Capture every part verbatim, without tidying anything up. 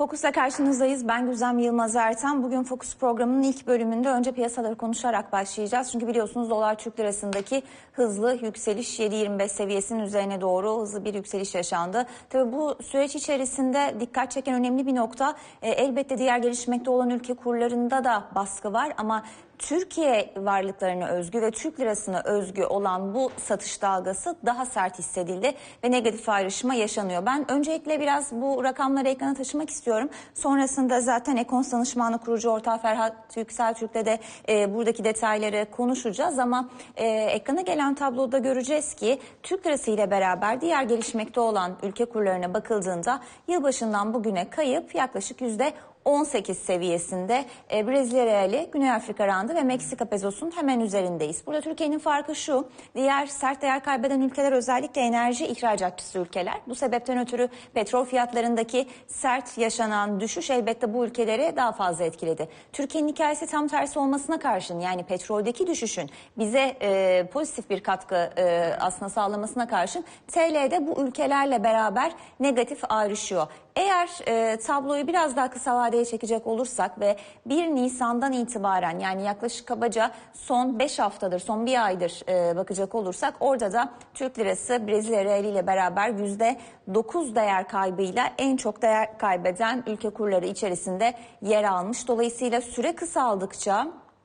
Fokus'la karşınızdayız. Ben Güzem Yılmaz Ertan. Bugün Fokus programının ilk bölümünde önce piyasaları konuşarak başlayacağız. Çünkü biliyorsunuz dolar Türk lirasındaki hızlı yükseliş yedi yirmi beş seviyesinin üzerine doğru hızlı bir yükseliş yaşandı. Tabii bu süreç içerisinde dikkat çeken önemli bir nokta e, elbette diğer gelişmekte olan ülke kurlarında da baskı var ama Türkiye varlıklarına özgü ve Türk lirasına özgü olan bu satış dalgası daha sert hissedildi ve negatif ayrışma yaşanıyor. Ben öncelikle biraz bu rakamları ekrana taşımak istiyorum. Sonrasında zaten Ekons Danışmanlığı kurucu ortağı Ferhat Yükseltürk'le de e, buradaki detayları konuşacağız ama e, ekrana gelen tabloda göreceğiz ki Türk lirası ile beraber diğer gelişmekte olan ülke kurlarına bakıldığında yılbaşından bugüne kayıp yaklaşık yüzde on sekiz seviyesinde. e, Brezilya reali, Güney Afrika randı ve Meksika pezosunun hemen üzerindeyiz. Burada Türkiye'nin farkı şu: diğer sert değer kaybeden ülkeler özellikle enerji ihracatçısı ülkeler. Bu sebepten ötürü petrol fiyatlarındaki sert yaşanan düşüş elbette bu ülkeleri daha fazla etkiledi. Türkiye'nin hikayesi tam tersi olmasına karşın, yani petroldeki düşüşün bize e, pozitif bir katkı e, aslında sağlamasına karşın T L'de bu ülkelerle beraber negatif ayrışıyor. Eğer e, tabloyu biraz daha kısa vadeye çekecek olursak ve bir Nisan'dan itibaren, yani yaklaşık kabaca son beş haftadır, son bir aydır e, bakacak olursak orada da Türk lirası Brezilya reali ile beraber yüzde dokuz değer kaybıyla en çok değer kaybeden ülke kurları içerisinde yer almış. Dolayısıyla süre kısaldıkça,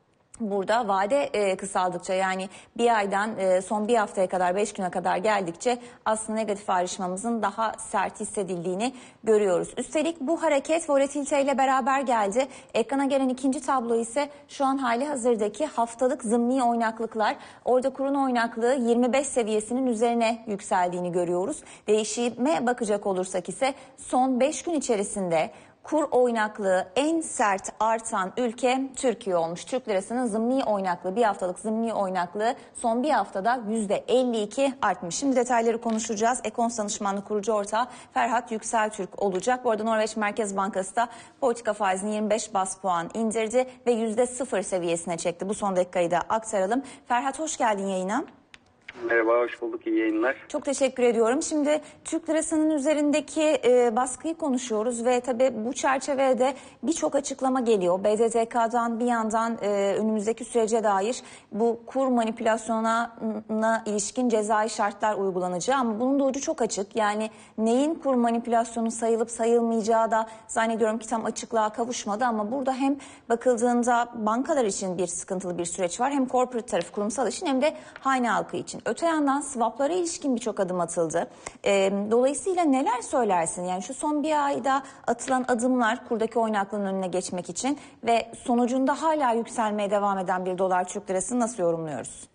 burada vade e, kısaldıkça, yani bir aydan e, son bir haftaya kadar, beş güne kadar geldikçe aslında negatif ayrışmamızın daha sert hissedildiğini görüyoruz. Üstelik bu hareket volatiliteyle beraber geldi. Ekrana gelen ikinci tablo ise şu an hali hazırdaki haftalık zımni oynaklıklar. Orada kurun oynaklığı yirmi beş seviyesinin üzerine yükseldiğini görüyoruz. Değişime bakacak olursak ise son beş gün içerisinde kur oynaklığı en sert artan ülke Türkiye olmuş. Türk lirasının zımni oynaklığı, bir haftalık zımni oynaklığı son bir haftada yüzde elli iki artmış. Şimdi detayları konuşacağız. Ekons Danışmanlığı kurucu ortağı Ferhat Yükseltürk olacak. Bu arada Norveç Merkez Bankası da politika faizini yirmi beş bas puan indirdi ve yüzde sıfır seviyesine çekti. Bu son dakikayı da aktaralım. Ferhat, hoş geldin yayına. Merhaba, hoş bulduk. İyi yayınlar. Çok teşekkür ediyorum. Şimdi Türk lirasının üzerindeki e, baskıyı konuşuyoruz ve tabii bu çerçevede birçok açıklama geliyor. B D D K'dan bir yandan e, önümüzdeki sürece dair bu kur manipülasyonuna ilişkin cezai şartlar uygulanacağı, ama bunun da ucu çok açık. Yani neyin kur manipülasyonu sayılıp sayılmayacağı da zannediyorum ki tam açıklığa kavuşmadı, ama burada hem bakıldığında bankalar için bir sıkıntılı bir süreç var, hem corporate tarafı, kurumsal için, hem de hane halkı için. Öte yandan swaplara ilişkin birçok adım atıldı. E, dolayısıyla neler söylersin? Yani şu son bir ayda atılan adımlar kurdaki oynaklığın önüne geçmek için ve sonucunda hala yükselmeye devam eden bir dolar Türk lirasını nasıl yorumluyoruz?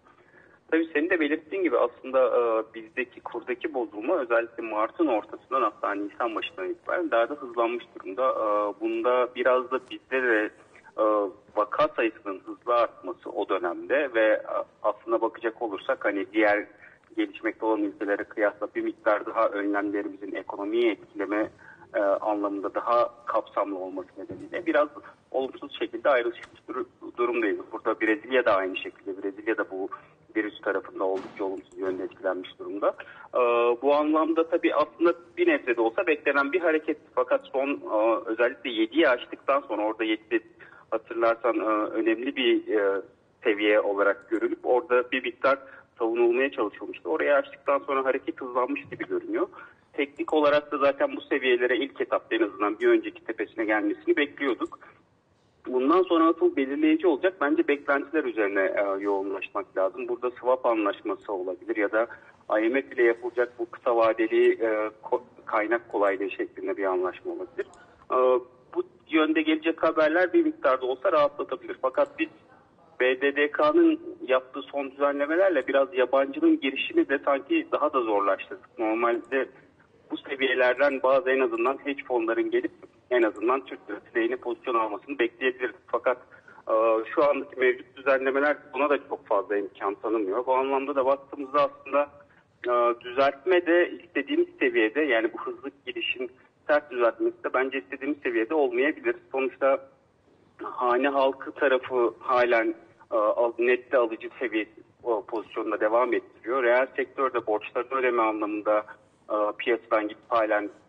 Tabii senin de belirttiğin gibi aslında e, bizdeki kurdaki bozulma özellikle Mart'ın ortasından, hatta Nisan başından itibaren daha da hızlanmış durumda. E, bunda biraz da bizde de e, vaka sayısının hızlı artması o dönemde ve aslında bakacak olursak hani diğer gelişmekte olan ülkelere kıyasla bir miktar daha önlemlerimizin ekonomiyi etkileme e, anlamında daha kapsamlı olması nedeniyle biraz olumsuz şekilde ayrılmış dur- durumdayız. Burada Brezilya da aynı şekilde. Brezilya da bu virüs tarafında oldukça olumsuz yönde etkilenmiş durumda. E, bu anlamda tabii aslında bir nebze de olsa beklenen bir hareket. Fakat son e, özellikle yediyi aştıktan sonra, orada yedi hatırlarsan e, önemli bir e, seviye olarak görülüp orada bir miktar savunulmaya çalışılmıştı. Oraya açtıktan sonra hareket hızlanmış gibi görünüyor. Teknik olarak da zaten bu seviyelere ilk etapta en azından bir önceki tepesine gelmesini bekliyorduk. Bundan sonra asıl belirleyici olacak bence beklentiler üzerine e, yoğunlaşmak lazım. Burada swap anlaşması olabilir ya da I M F ile yapılacak bu kısa vadeli e, ko- kaynak kolaylığı şeklinde bir anlaşma olabilir. E, bu yönde gelecek haberler bir miktarda olsa rahatlatabilir. Fakat biz B D D K'nın yaptığı son düzenlemelerle biraz yabancının girişini de sanki daha da zorlaştırdık. Normalde bu seviyelerden bazı en azından hedge fonların gelip en azından Türk lirası lehine pozisyon almasını bekleyebiliriz. Fakat e, şu andaki mevcut düzenlemeler buna da çok fazla imkan tanımıyor. Bu anlamda da baktığımızda aslında e, düzeltme de istediğimiz seviyede, yani bu hızlı girişin sert düzeltmesi de bence istediğimiz seviyede olmayabilir. Sonuçta hane halkı tarafı halen e, netli alıcı seviyesi o pozisyonda devam ettiriyor. Reel sektörde borçların ödeme anlamında e, piyasadan gidip halen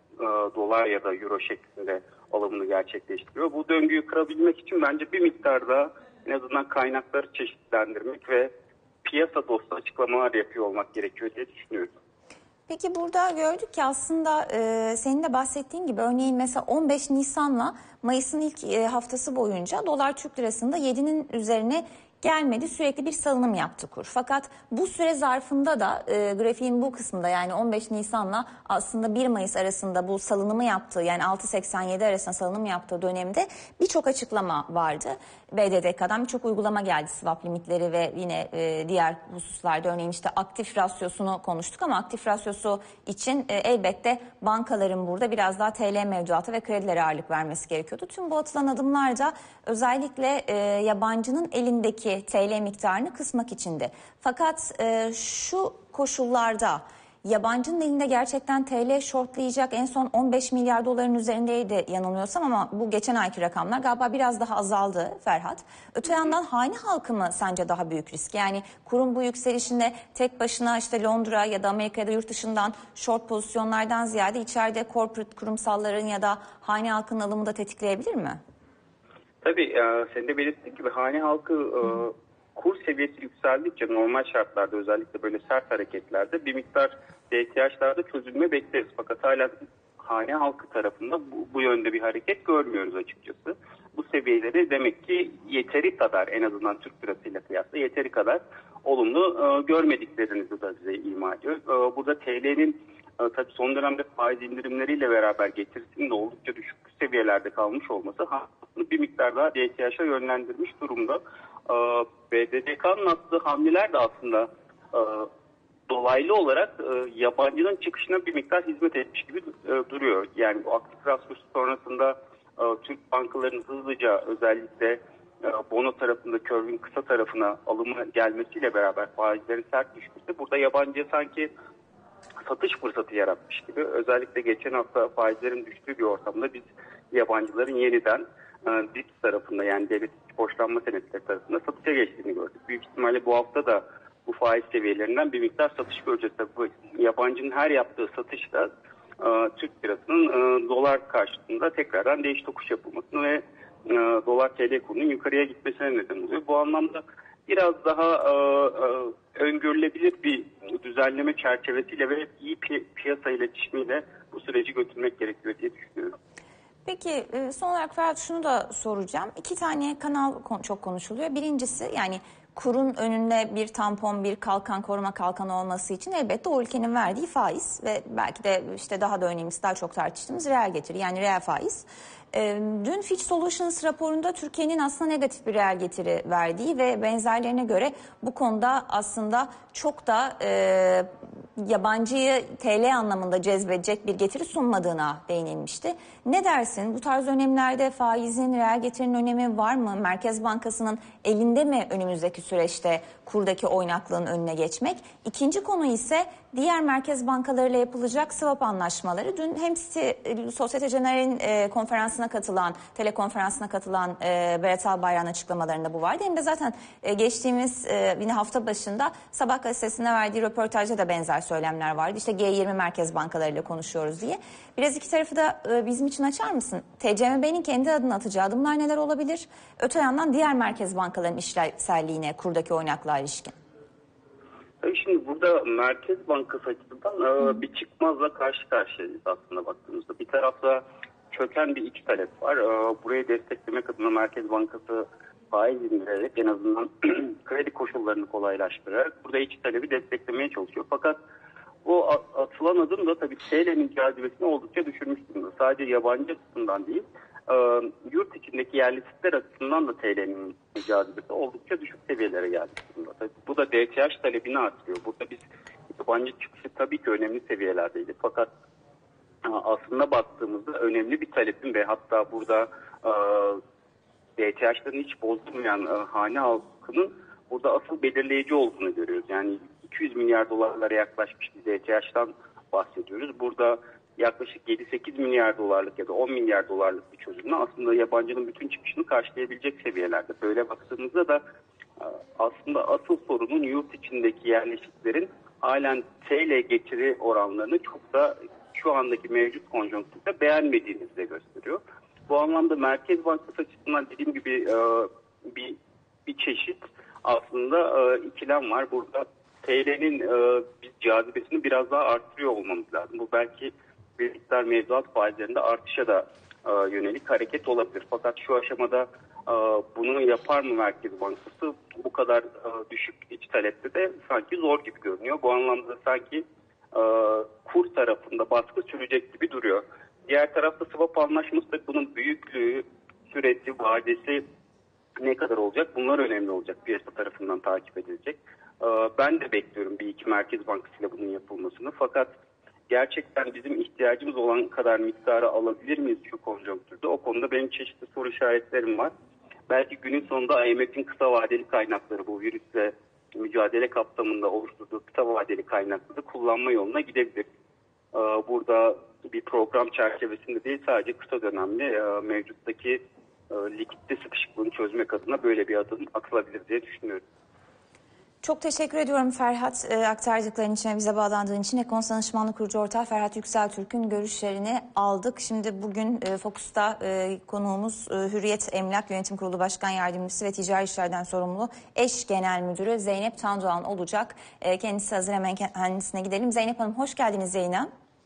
e, dolar ya da euro şeklinde alımını gerçekleştiriyor. Bu döngüyü kırabilmek için bence bir miktar daha en azından kaynakları çeşitlendirmek ve piyasa dostu açıklamalar yapıyor olmak gerekiyor diye düşünüyorum. Peki burada gördük ki aslında e, senin de bahsettiğin gibi örneğin mesela on beş Nisan'la Mayıs'ın ilk e, haftası boyunca dolar Türk lirasında yedinin üzerine gelmedi. Sürekli bir salınım yaptı kur. Fakat bu süre zarfında da e, grafiğin bu kısmında yani on beş Nisan'la aslında bir Mayıs arasında bu salınımı yaptığı yani altı seksen yedi arasında salınım yaptığı dönemde birçok açıklama vardı. B D D K'dan birçok uygulama geldi, swap limitleri ve yine e, diğer hususlarda örneğin işte aktif rasyosunu konuştuk ama aktif rasyosu için e, elbette bankaların burada biraz daha T L mevduatı ve kredilere ağırlık vermesi gerekiyordu. Tüm bu atılan adımlar da özellikle e, yabancının elindeki T L miktarını kısmak içindi. Fakat e, şu koşullarda yabancının elinde gerçekten T L shortlayacak en son on beş milyar doların üzerindeydi yanılmıyorsam ama bu geçen ayki rakamlar galiba biraz daha azaldı Ferhat. Öte yandan hane halkı mı sence daha büyük risk? Yani kurun bu yükselişinde tek başına işte Londra ya da Amerika'da yurt dışından short pozisyonlardan ziyade içeride corporate kurumsalların ya da hane halkının alımı da tetikleyebilir mi? Tabii e, senin de belirttiğin gibi hane halkı e, kur seviyesi yükseldikçe normal şartlarda özellikle böyle sert hareketlerde bir miktar ihtiyaçlarda çözülme bekleriz. Fakat hala hane halkı tarafında bu, bu yönde bir hareket görmüyoruz açıkçası. Bu seviyeleri demek ki yeteri kadar en azından Türk lirasıyla kıyasla yeteri kadar olumlu e, görmediklerinizi de bize ima ediyor. E, burada T L'nin e, tabii son dönemde faiz indirimleriyle beraber getirisinin de oldukça düşük seviyelerde kalmış olması bir miktar daha D T H'a yönlendirmiş durumda. B D D K'nın attığı hamleler de aslında e, dolaylı olarak e, yabancının çıkışına bir miktar hizmet etmiş gibi e, duruyor. Yani bu aktif rasyosu sonrasında e, Türk bankalarının hızlıca özellikle e, bono tarafında curve'in kısa tarafına alımı gelmesiyle beraber faizlerin sert düşmesi burada yabancıya sanki satış fırsatı yaratmış gibi. Özellikle geçen hafta faizlerin düştüğü bir ortamda biz yabancıların yeniden e, D I P S tarafında yani devlet borçlanma senetleri tarafında satışa geçtiğini gördük. Büyük ihtimalle bu hafta da bu faiz seviyelerinden bir miktar satış göreceğiz. Tabii bu yabancının her yaptığı satışta e, Türk lirasının e, dolar karşısında tekrardan değiş tokuş yapılmasını ve e, dolar T L kurunun yukarıya gitmesine neden oluyor. Bu anlamda biraz daha e, e, öngörülebilir bir düzenleme çerçevesiyle ve iyi pi- piyasa iletişimiyle bu süreci götürmek gerekiyor diye düşünüyorum. Peki son olarak Ferhat şunu da soracağım. İki tane kanal çok konuşuluyor. Birincisi yani kurun önünde bir tampon, bir kalkan, koruma kalkanı olması için elbette o ülkenin verdiği faiz ve belki de işte daha da önemlisi daha çok tartıştığımız reel getiri yani reel faiz. Dün Fitch Solutions raporunda Türkiye'nin aslında negatif bir reel getiri verdiği ve benzerlerine göre bu konuda aslında çok da e, yabancıyı T L anlamında cezbedecek bir getiri sunmadığına değinilmişti. Ne dersin? Bu tarz önemlerde faizin, reel getirinin önemi var mı? Merkez Bankası'nın elinde mi önümüzdeki süreçte kurdaki oynaklığın önüne geçmek? İkinci konu ise diğer merkez bankalarıyla yapılacak swap anlaşmaları. Dün hem Societe Generale'in e, konferansına katılan, telekonferansına katılan e, Berat Albayrak'ın açıklamalarında bu vardı. Hem de zaten e, geçtiğimiz e, yine hafta başında Sabah gazetesine verdiği röportajda da benzer söylemler vardı. İşte G yirmi merkez bankalarıyla konuşuyoruz diye. Biraz iki tarafı da e, bizim için açar mısın? T C M B'nin kendi adına atacağı adımlar neler olabilir? Öte yandan diğer merkez bankaların işlevselliğine, kurdaki oynaklığa ilişkin. Şimdi burada Merkez Bankası açısından bir çıkmazla karşı karşıyayız aslında baktığımızda. Bir tarafta çöken bir iç talep var. Burayı desteklemek adına Merkez Bankası faiz indirerek en azından kredi koşullarını kolaylaştırarak burada iç talebi desteklemeye çalışıyor. Fakat bu atılan adım da tabii T L'nin cazibesini oldukça düşürmüş durumda. Sadece yabancı açısından değil, yurt içindeki yerleşikler açısından da T L'nin cazibesi oldukça düşük seviyelere geldi durumda. Tabii bu da D T H talebini artırıyor. Burada biz yabancı çıkışı tabii ki önemli seviyelerdeydi. Fakat aslında baktığımızda önemli bir talebin ve hatta burada D T H'ların hiç bozulmayan hane halkının burada asıl belirleyici olduğunu görüyoruz. Yani iki yüz milyar dolarlara yaklaşmış bir D T H'tan bahsediyoruz. Burada yaklaşık yedi sekiz milyar dolarlık ya da on milyar dolarlık bir çözümle aslında yabancının bütün çıkışını karşılayabilecek seviyelerde. Böyle baktığımızda da aslında asıl sorunun yurt içindeki yerleşiklerin halen T L getiri oranlarını çok da şu andaki mevcut konjonktürde beğenmediğinizi de gösteriyor. Bu anlamda Merkez Bankası açısından dediğim gibi e, bir bir çeşit aslında e, ikilem var. Burada T L'nin e, biz cazibesini biraz daha arttırıyor olmamız lazım. Bu belki bir miktar mevduat faizlerinde artışa da e, yönelik hareket olabilir. Fakat şu aşamada e, bunu yapar mı Merkez Bankası? Bu kadar e, düşük iç talepte de sanki zor gibi görünüyor. Bu anlamda sanki e, kur tarafında baskı sürecek gibi duruyor. Diğer tarafta swap anlaşması da bunun büyüklüğü, süresi, vadesi ne kadar olacak? Bunlar önemli olacak. Piyasa tarafından takip edilecek. Ee, ben de bekliyorum bir iki Merkez Bankası ile bunun yapılmasını. Fakat gerçekten bizim ihtiyacımız olan kadar miktarı alabilir miyiz şu konjonktürde? O konuda benim çeşitli soru işaretlerim var. Belki günün sonunda I M F'in kısa vadeli kaynakları bu virüsle mücadele kapsamında oluşturduğu kısa vadeli kaynakları kullanma yoluna gidebilir. Ee, burada bir program çerçevesinde değil, sadece kısa dönemli e, mevcuttaki e, likitte sıkışıklığını çözmek adına böyle bir adım atılabilir diye düşünüyorum. Çok teşekkür ediyorum Ferhat e, aktardıkların için, bize bağlandığın için. Ekons Danışmanlık Kurucu Ortağı Ferhat Yükseltürk'ün görüşlerini aldık. Şimdi bugün e, Fokus'ta e, konuğumuz e, Hürriyet Emlak Yönetim Kurulu Başkan Yardımcısı ve Ticari İşlerden sorumlu eş genel müdürü Zeynep Tandoğan olacak. E, kendisi hazır, hemen kendisine gidelim. Zeynep Hanım, hoş geldiniz Zeynep.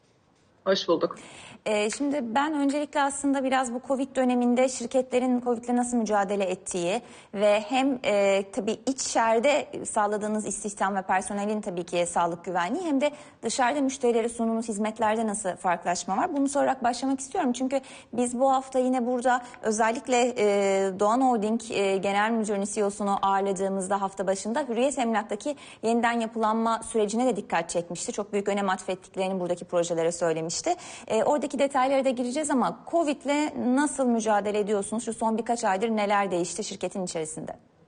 Hoş bulduk. Ee, şimdi ben öncelikle aslında biraz bu Covid döneminde şirketlerin Covid'le nasıl mücadele ettiği ve hem e, tabii içeride sağladığınız istihdam ve personelin tabii ki sağlık güvenliği, hem de dışarıda müşterilere sunduğunuz hizmetlerde nasıl farklılaşma var? Bunu sorarak başlamak istiyorum. Çünkü biz bu hafta yine burada özellikle e, Doğan Holding e, Genel Müdürü'nün C E O'sunu ağırladığımızda hafta başında Hürriyet Emlak'taki yeniden yapılanma sürecine de dikkat çekmişti. Çok büyük önem atfettiklerini buradaki projelere söylemişti. E, oradaki detaylara da gireceğiz ama Covid'le nasıl mücadele ediyorsunuz? Şu son birkaç aydır neler değişti şirketin içerisinde?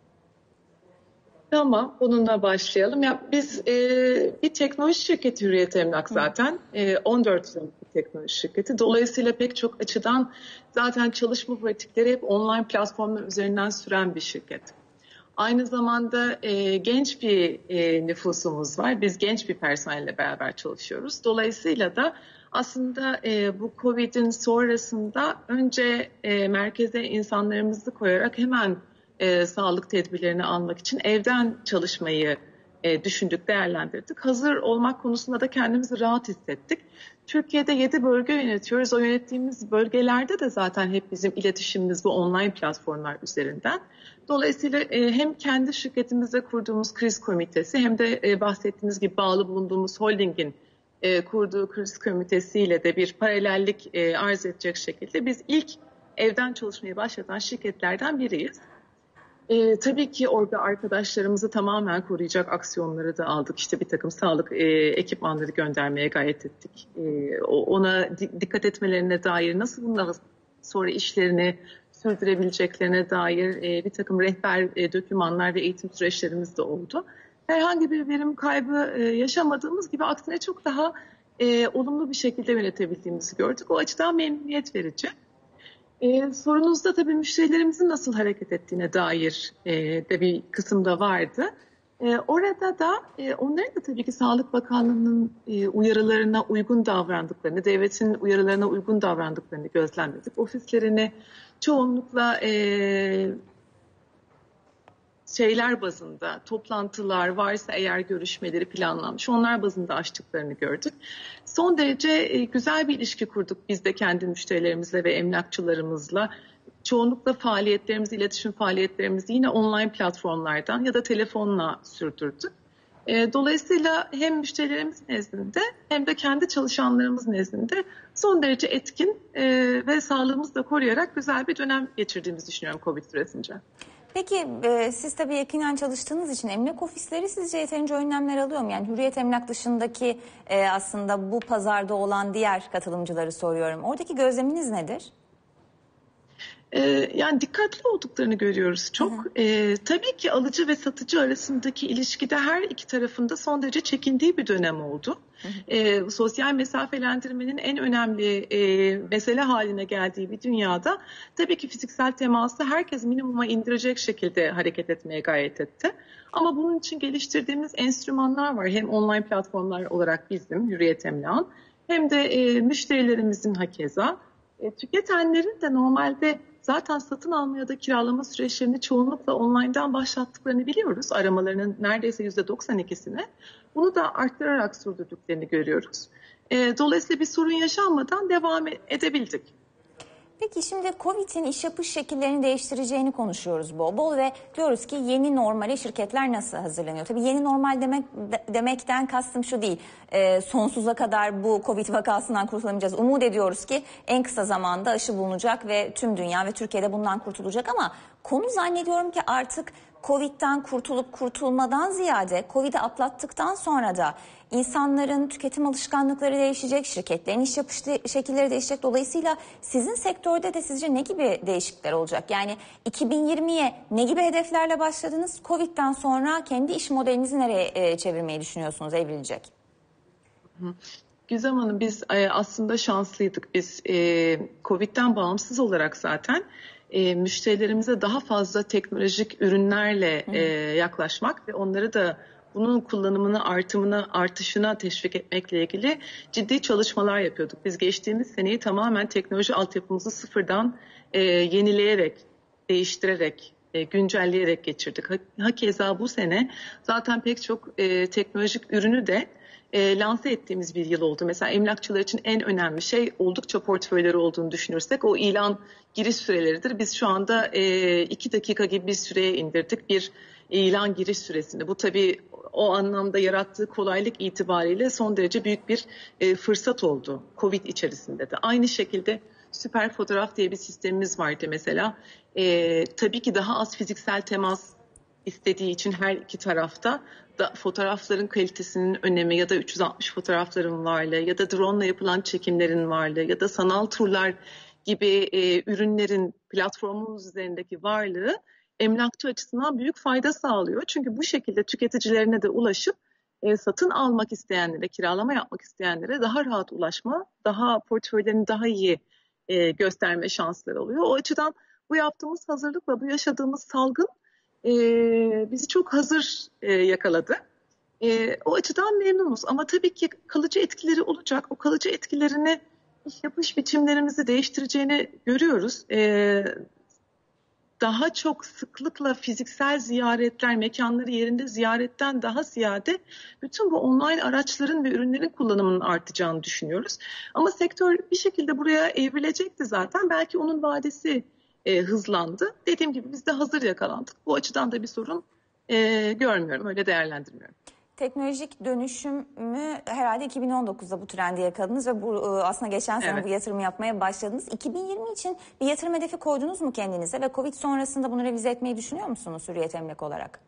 Tamam, bununla başlayalım. Ya biz e, bir teknoloji şirketi Hürriyet Emlak zaten. E, on dört yıllık bir teknoloji şirketi. Dolayısıyla pek çok açıdan zaten çalışma pratikleri hep online platformlar üzerinden süren bir şirket. Aynı zamanda e, genç bir e, nüfusumuz var. Biz genç bir personelle beraber çalışıyoruz. Dolayısıyla da aslında e, bu Covid'in sonrasında önce e, merkeze insanlarımızı koyarak hemen e, sağlık tedbirlerini almak için evden çalışmayı e, düşündük, değerlendirdik. Hazır olmak konusunda da kendimizi rahat hissettik. Türkiye'de yedi bölge yönetiyoruz. O yönettiğimiz bölgelerde de zaten hep bizim iletişimimiz bu online platformlar üzerinden. Dolayısıyla e, hem kendi şirketimizde kurduğumuz kriz komitesi hem de e, bahsettiğiniz gibi bağlı bulunduğumuz holdingin E, kurduğu kriz komitesiyle de bir paralellik e, arz edecek şekilde biz ilk evden çalışmaya başlatan şirketlerden biriyiz. E, tabii ki orada arkadaşlarımızı tamamen koruyacak aksiyonları da aldık. İşte bir takım sağlık e, ekipmanları göndermeye gayret ettik. E, ona di- dikkat etmelerine dair, nasıl bundan sonra işlerini sürdürebileceklerine dair e, bir takım rehber e, dokümanlar ve eğitim süreçlerimiz de oldu. Herhangi bir verim kaybı e, yaşamadığımız gibi aksine çok daha e, olumlu bir şekilde yönetebildiğimizi gördük. O açıdan memnuniyet verici. E, sorunuzda tabii müşterilerimizin nasıl hareket ettiğine dair e, de bir kısımda vardı. E, orada da e, onların da tabii ki Sağlık Bakanlığı'nın e, uyarılarına uygun davrandıklarını, devletin uyarılarına uygun davrandıklarını gözlemledik. Ofislerini çoğunlukla E, şeyler bazında, toplantılar varsa eğer görüşmeleri planlanmış, onlar bazında açtıklarını gördük. Son derece güzel bir ilişki kurduk biz de kendi müşterilerimizle ve emlakçılarımızla. Çoğunlukla faaliyetlerimizi, iletişim faaliyetlerimizi yine online platformlardan ya da telefonla sürdürdük. Dolayısıyla hem müşterilerimiz nezdinde hem de kendi çalışanlarımız nezdinde son derece etkin ve sağlığımızı da koruyarak güzel bir dönem geçirdiğimizi düşünüyorum Covid süresince. Peki e, siz tabii yakinen çalıştığınız için emlak ofisleri sizce yeterince önlemler alıyor mu? Yani Hürriyet Emlak dışındaki e, aslında bu pazarda olan diğer katılımcıları soruyorum. Oradaki gözleminiz nedir? Ee, yani dikkatli olduklarını görüyoruz çok. Hı hı. Ee, tabii ki alıcı ve satıcı arasındaki ilişkide her iki tarafında son derece çekindiği bir dönem oldu. Hı hı. Ee, sosyal mesafelendirmenin en önemli e, mesele haline geldiği bir dünyada tabii ki fiziksel teması herkes minimuma indirecek şekilde hareket etmeye gayret etti. Ama bunun için geliştirdiğimiz enstrümanlar var. Hem online platformlar olarak bizim Hürriyet Emlak'ın hem de e, müşterilerimizin hakeza. E, tüketenlerin de normalde zaten satın alma ya da kiralama süreçlerini çoğunlukla online'dan başlattıklarını biliyoruz. Aramalarının neredeyse yüzde doksan ikisini. Bunu da arttırarak sürdürdüklerini görüyoruz. E, dolayısıyla bir sorun yaşanmadan devam edebildik. Peki şimdi Covid'in iş yapış şekillerini değiştireceğini konuşuyoruz bol bol ve diyoruz ki yeni normale şirketler nasıl hazırlanıyor? Tabii yeni normal demek demekten kastım şu değil. E, sonsuza kadar bu Covid vakasından kurtulamayacağız. Umut ediyoruz ki en kısa zamanda aşı bulunacak ve tüm dünya ve Türkiye'de bundan kurtulacak ama konu zannediyorum ki artık Covid'den kurtulup kurtulmadan ziyade Covid'i atlattıktan sonra da insanların tüketim alışkanlıkları değişecek, şirketlerin iş yapış şekilleri değişecek. Dolayısıyla sizin sektörde de sizce ne gibi değişiklikler olacak? Yani iki bin yirmiye ne gibi hedeflerle başladınız? Covid'den sonra kendi iş modelinizi nereye çevirmeyi düşünüyorsunuz, evrilecek? Gizem Hanım, biz aslında şanslıydık. Biz Covid'den bağımsız olarak zaten E, müşterilerimize daha fazla teknolojik ürünlerle e, yaklaşmak ve onları da bunun kullanımını, artımını, artışına teşvik etmekle ilgili ciddi çalışmalar yapıyorduk. Biz geçtiğimiz seneyi tamamen teknoloji altyapımızı sıfırdan e, yenileyerek, değiştirerek, e, güncelleyerek geçirdik. Hakeza bu sene zaten pek çok e, teknolojik ürünü de E, lanse ettiğimiz bir yıl oldu. Mesela emlakçılar için en önemli şey oldukça portföyleri olduğunu düşünürsek o ilan giriş süreleridir. Biz şu anda e, iki dakika gibi bir süreye indirdik bir ilan giriş süresini. Bu tabii o anlamda yarattığı kolaylık itibariyle son derece büyük bir e, fırsat oldu Covid içerisinde de. Aynı şekilde süper fotoğraf diye bir sistemimiz vardı mesela. E, tabii ki daha az fiziksel temas istediği için her iki tarafta da fotoğrafların kalitesinin önemi ya da üç yüz altmış fotoğrafların varlığı ya da drone ile yapılan çekimlerin varlığı ya da sanal turlar gibi e, ürünlerin platformumuz üzerindeki varlığı emlakçı açısından büyük fayda sağlıyor. Çünkü bu şekilde tüketicilerine de ulaşıp e, satın almak isteyenlere, kiralama yapmak isteyenlere daha rahat ulaşma, daha portföylerini daha iyi e, gösterme şansları oluyor. O açıdan bu yaptığımız hazırlıkla bu yaşadığımız salgın Ee, bizi çok hazır e, yakaladı. E, o açıdan memnunuz ama tabii ki kalıcı etkileri olacak. O kalıcı etkilerini iş yapış biçimlerimizi değiştireceğini görüyoruz. E, daha çok sıklıkla fiziksel ziyaretler, mekanları yerinde ziyaretten daha ziyade bütün bu online araçların ve ürünlerin kullanımının artacağını düşünüyoruz. Ama sektör bir şekilde buraya evrilecekti zaten. Belki onun vadesi E, hızlandı. Dediğim gibi biz de hazır yakalandık. Bu açıdan da bir sorun e, görmüyorum, öyle değerlendirmiyorum. Teknolojik dönüşümü herhalde iki bin on dokuzda bu trendi yakaladınız ve bu aslında geçen sene evet. bu yatırımı yapmaya başladınız. iki bin yirmi için bir yatırım hedefi koydunuz mu kendinize ve Covid sonrasında bunu revize etmeyi düşünüyor musunuz Hürriyet Emlak olarak?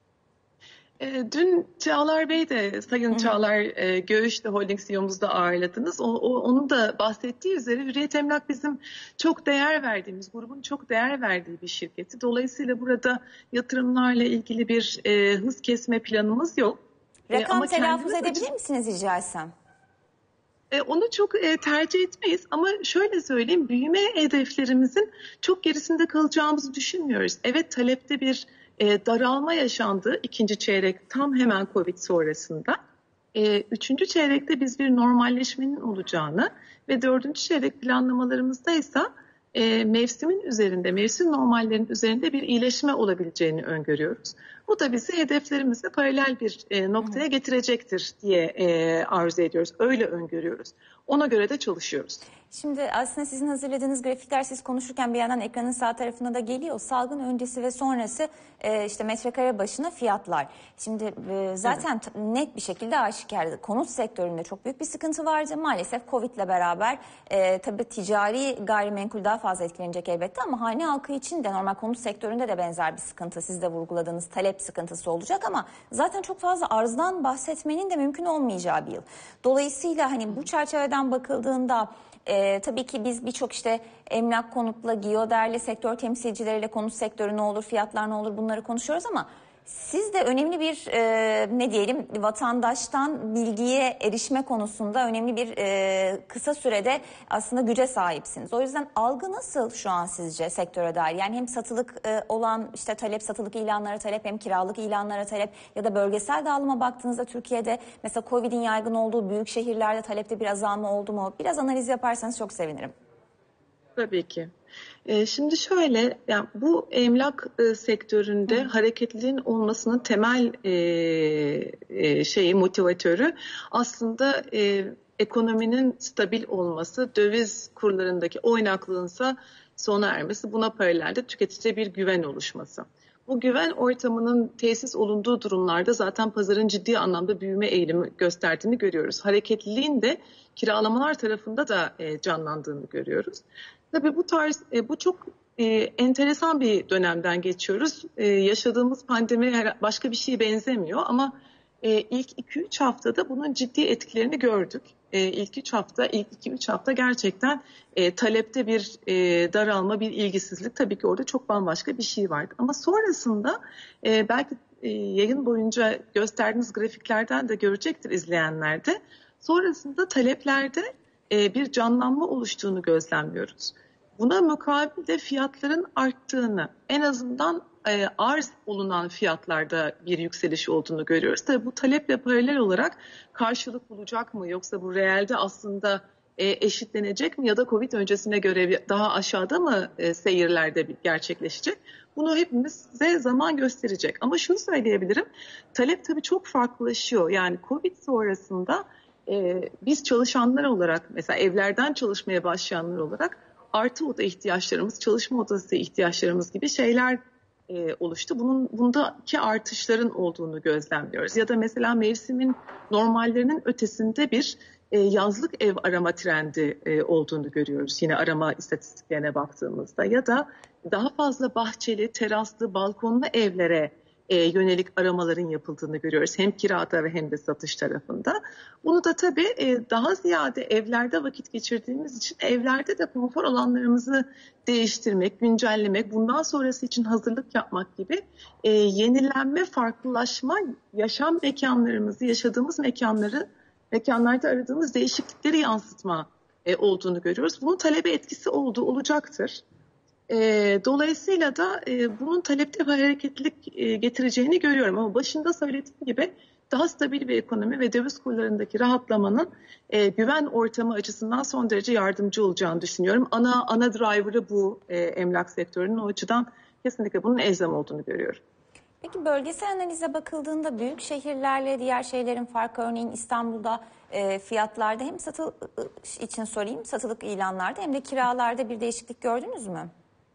Dün Çağlar Bey de, Sayın Hı-hı. Çağlar e, Göğüş de Holding C E O'muzda ağırladınız. O, o, onun da bahsettiği üzere Hürriyet Emlak bizim çok değer verdiğimiz, grubun çok değer verdiği bir şirketi. Dolayısıyla burada yatırımlarla ilgili bir e, hız kesme planımız yok. Rakam e, ama telaffuz edebilir için... misiniz rica etsem? E, onu çok e, tercih etmeyiz ama şöyle söyleyeyim, büyüme hedeflerimizin çok gerisinde kalacağımızı düşünmüyoruz. Evet, talepte bir E, daralma yaşandı ikinci çeyrek tam hemen Covid sonrasında. E, üçüncü çeyrekte biz bir normalleşmenin olacağını ve dördüncü çeyrek planlamalarımızda ise e, mevsimin üzerinde, mevsim normallerinin üzerinde bir iyileşme olabileceğini öngörüyoruz. Bu da bizi hedeflerimizle paralel bir e, noktaya getirecektir diye e, arzu ediyoruz. Öyle öngörüyoruz. Ona göre de çalışıyoruz. Şimdi aslında sizin hazırladığınız grafikler siz konuşurken bir yandan ekranın sağ tarafına da geliyor. Salgın öncesi ve sonrası e, işte metrekare başına fiyatlar. Şimdi e, zaten evet. net bir şekilde aşikardı. Konut sektöründe çok büyük bir sıkıntı vardı. Maalesef Covid'le beraber e, tabii ticari gayrimenkul daha fazla etkilenecek elbette ama hane halkı için de normal konut sektöründe de benzer bir sıkıntı. Siz de vurguladığınız talep sıkıntısı olacak ama zaten çok fazla arzdan bahsetmenin de mümkün olmayacağı bir yıl. Dolayısıyla hani bu çerçeveden bakıldığında Ee, tabii ki biz birçok işte emlak konutla, Geoder'le, sektör temsilcileriyle konut sektörü ne olur, fiyatlar ne olur bunları konuşuyoruz ama Siz de önemli bir e, ne diyelim vatandaştan bilgiye erişme konusunda önemli bir e, kısa sürede aslında güce sahipsiniz. O yüzden algı nasıl şu an sizce sektöre dair? Yani hem satılık e, olan işte talep, satılık ilanlara talep, hem kiralık ilanlara talep ya da bölgesel dağılıma baktığınızda Türkiye'de mesela Covid'in yaygın olduğu büyük şehirlerde talepte bir azalma oldu mu? Biraz analiz yaparsanız çok sevinirim. Tabii ki. Ee, şimdi şöyle, yani bu emlak e, sektöründe Hı. hareketliliğin olmasının temel e, e, şeyi motivatörü aslında e, ekonominin stabil olması, döviz kurlarındaki oynaklığınsa sona ermesi, buna paralelde tüketiciye bir güven oluşması. Bu güven ortamının tesis olunduğu durumlarda zaten pazarın ciddi anlamda büyüme eğilimi gösterdiğini görüyoruz. Hareketliliğin de kiralamalar tarafında da e, canlandığını görüyoruz. Tabii bu tarz, e, bu çok e, enteresan bir dönemden geçiyoruz. E, yaşadığımız pandemi başka bir şeye benzemiyor ama e, ilk iki üç haftada bunun ciddi etkilerini gördük. E, ilk üç hafta, ilk iki üç hafta gerçekten e, talepte bir e, daralma, bir ilgisizlik. Tabii ki orada çok bambaşka bir şey vardı. Ama sonrasında e, belki e, yayın boyunca gösterdiğiniz grafiklerden de görecektir izleyenler de. Sonrasında taleplerde e, bir canlanma oluştuğunu gözlemliyoruz. Buna mukabil de fiyatların arttığını, en azından e, arz olunan fiyatlarda bir yükseliş olduğunu görüyoruz. Tabii bu taleple paralel olarak karşılık bulacak mı, yoksa bu reelde aslında e, eşitlenecek mi ya da Covid öncesine göre daha aşağıda mı e, seyirlerde gerçekleşecek? Bunu hepimize zaman gösterecek. Ama şunu söyleyebilirim, talep tabii çok farklılaşıyor. Yani Covid sonrasında e, biz çalışanlar olarak, mesela evlerden çalışmaya başlayanlar olarak artı oda ihtiyaçlarımız, çalışma odası ihtiyaçlarımız gibi şeyler e, oluştu. Bunun bundaki artışların olduğunu gözlemliyoruz. Ya da mesela mevsimin normallerinin ötesinde bir e, yazlık ev arama trendi e, olduğunu görüyoruz. Yine arama istatistiklerine baktığımızda ya da daha fazla bahçeli, teraslı, balkonlu evlere E, yönelik aramaların yapıldığını görüyoruz. Hem kirada ve hem de satış tarafında. Bunu da tabii e, daha ziyade evlerde vakit geçirdiğimiz için evlerde de konfor alanlarımızı değiştirmek, güncellemek, bundan sonrası için hazırlık yapmak gibi e, yenilenme, farklılaşma, yaşam mekanlarımızı, yaşadığımız mekanları, mekanlarda aradığımız değişiklikleri yansıtma e, olduğunu görüyoruz. Bunun talebe etkisi olduğu olacaktır. E, dolayısıyla da e, bunun talepte hareketlilik e, getireceğini görüyorum. Ama başında söylediğim gibi daha stabil bir ekonomi ve döviz kurlarındaki rahatlamanın e, güven ortamı açısından son derece yardımcı olacağını düşünüyorum. Ana ana driver'ı bu e, emlak sektörünün, o açıdan kesinlikle bunun elzem olduğunu görüyorum. Peki bölgesel analize bakıldığında büyük şehirlerle diğer şehirlerin farkı, örneğin İstanbul'da e, fiyatlarda hem satılık için sorayım, satılık ilanlarda hem de kiralarda bir değişiklik gördünüz mü?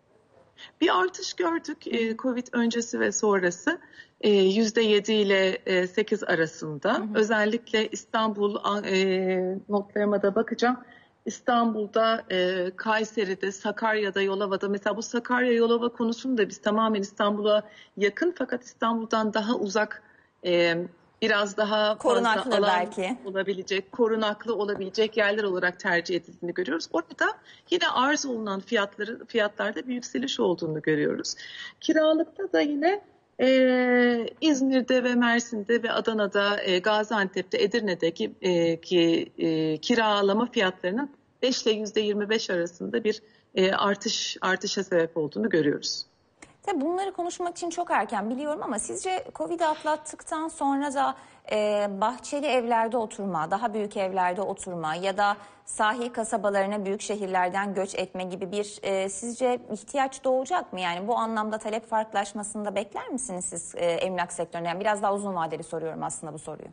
Bir artış gördük e, Covid öncesi ve sonrası e, yüzde yedi ile sekiz arasında. Hı hı. Özellikle İstanbul, e, notlarıma da bakacağım. İstanbul'da, e, Kayseri'de, Sakarya'da, Yolova'da, mesela bu Sakarya Yolova konusunu da biz tamamen İstanbul'a yakın fakat İstanbul'dan daha uzak, e, biraz daha korunaklı fazla alan belki olabilecek, korunaklı olabilecek yerler olarak tercih edildiğini görüyoruz. Orada yine arz olunan fiyatları, fiyatlarda bir yükseliş olduğunu görüyoruz. Kiralıkta da yine Ee, İzmir'de ve Mersin'de ve Adana'da, e, Gaziantep'te, Edirne'deki e, ki, e, kiralama fiyatlarının beş ile yüzde yirmi beş arasında bir e, artış artışa sebep olduğunu görüyoruz. Tabii bunları konuşmak için çok erken biliyorum ama sizce Covid'i atlattıktan sonra da e, bahçeli evlerde oturma, daha büyük evlerde oturma ya da sahil kasabalarına büyük şehirlerden göç etme gibi bir e, sizce ihtiyaç doğacak mı? Yani bu anlamda talep farklılaşmasında bekler misiniz siz e, emlak sektörüne? Yani biraz daha uzun vadeli soruyorum aslında bu soruyu.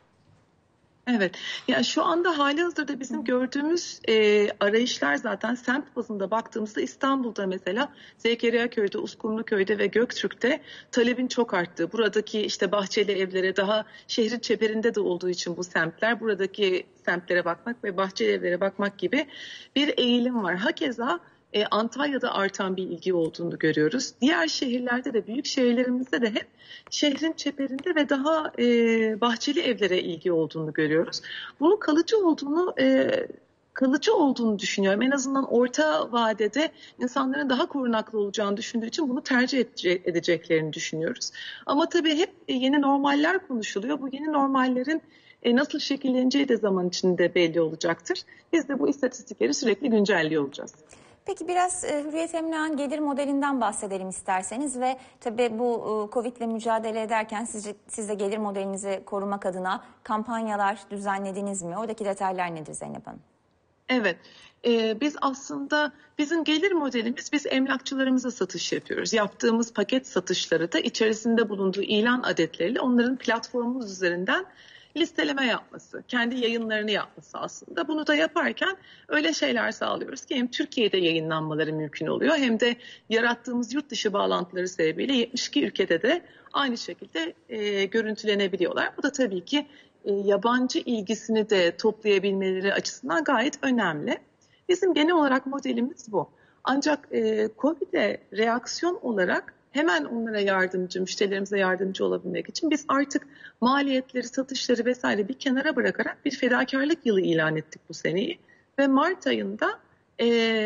Evet, ya şu anda halihazırda bizim Hı. gördüğümüz e, arayışlar zaten semt bazında baktığımızda İstanbul'da mesela Zekeriyaköy'de, Uskumruköy'de ve Göktürk'te talebin çok arttığı, buradaki işte bahçeli evlere, daha şehrin çeperinde de olduğu için bu semtler, buradaki semtlere bakmak ve bahçeli evlere bakmak gibi bir eğilim var. Hakeza E, Antalya'da artan bir ilgi olduğunu görüyoruz. Diğer şehirlerde de, büyük şehirlerimizde de hep şehrin çeperinde ve daha e, bahçeli evlere ilgi olduğunu görüyoruz. Bunun kalıcı olduğunu e, kalıcı olduğunu düşünüyorum. En azından orta vadede insanların daha korunaklı olacağını düşündüğü için bunu tercih edeceklerini düşünüyoruz. Ama tabii hep yeni normaller konuşuluyor. Bu yeni normallerin nasıl şekilleneceği de zaman içinde belli olacaktır. Biz de bu istatistikleri sürekli güncelliyor olacağız. Peki biraz e, Hürriyet Emlak'ın gelir modelinden bahsedelim isterseniz ve tabii bu e, Covid ile mücadele ederken sizce, siz de gelir modelinizi korumak adına kampanyalar düzenlediniz mi? Oradaki detaylar nedir Zeynep Hanım? Evet, e, biz aslında bizim gelir modelimiz biz emlakçılarımıza satış yapıyoruz. Yaptığımız paket satışları da içerisinde bulunduğu ilan adetleriyle onların platformumuz üzerinden listeleme yapması, kendi yayınlarını yapması aslında. Bunu da yaparken öyle şeyler sağlıyoruz ki hem Türkiye'de yayınlanmaları mümkün oluyor hem de yarattığımız yurt dışı bağlantıları sebebiyle yetmiş iki ülkede de aynı şekilde e, görüntülenebiliyorlar. Bu da tabii ki e, yabancı ilgisini de toplayabilmeleri açısından gayet önemli. Bizim genel olarak modelimiz bu. Ancak e, Covid'e reaksiyon olarak hemen onlara yardımcı, müşterilerimize yardımcı olabilmek için biz artık maliyetleri, satışları vesaire bir kenara bırakarak bir fedakarlık yılı ilan ettik bu seneyi. Ve Mart ayında e,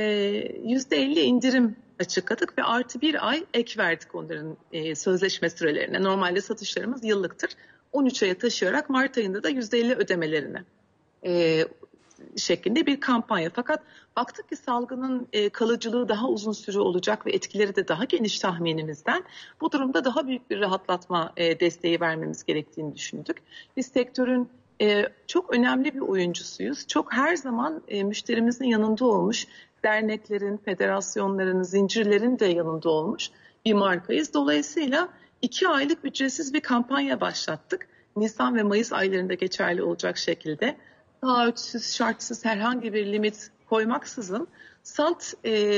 yüzde elli indirim açıkladık ve artı bir ay ek verdik onların e, sözleşme sürelerine. Normalde satışlarımız yıllıktır. on üç aya taşıyarak Mart ayında da yüzde elli ödemelerine e, şeklinde bir kampanya. Fakat baktık ki salgının e, kalıcılığı daha uzun süre olacak ve etkileri de daha geniş tahminimizden bu durumda daha büyük bir rahatlatma e, desteği vermemiz gerektiğini düşündük. Biz sektörün e, çok önemli bir oyuncusuyuz. Çok her zaman e, müşterimizin yanında olmuş, derneklerin, federasyonların, zincirlerin de yanında olmuş bir markayız. Dolayısıyla iki aylık ücretsiz bir kampanya başlattık. Nisan ve Mayıs aylarında geçerli olacak şekilde. Taahhütsüz, şartsız herhangi bir limit koymaksızın salt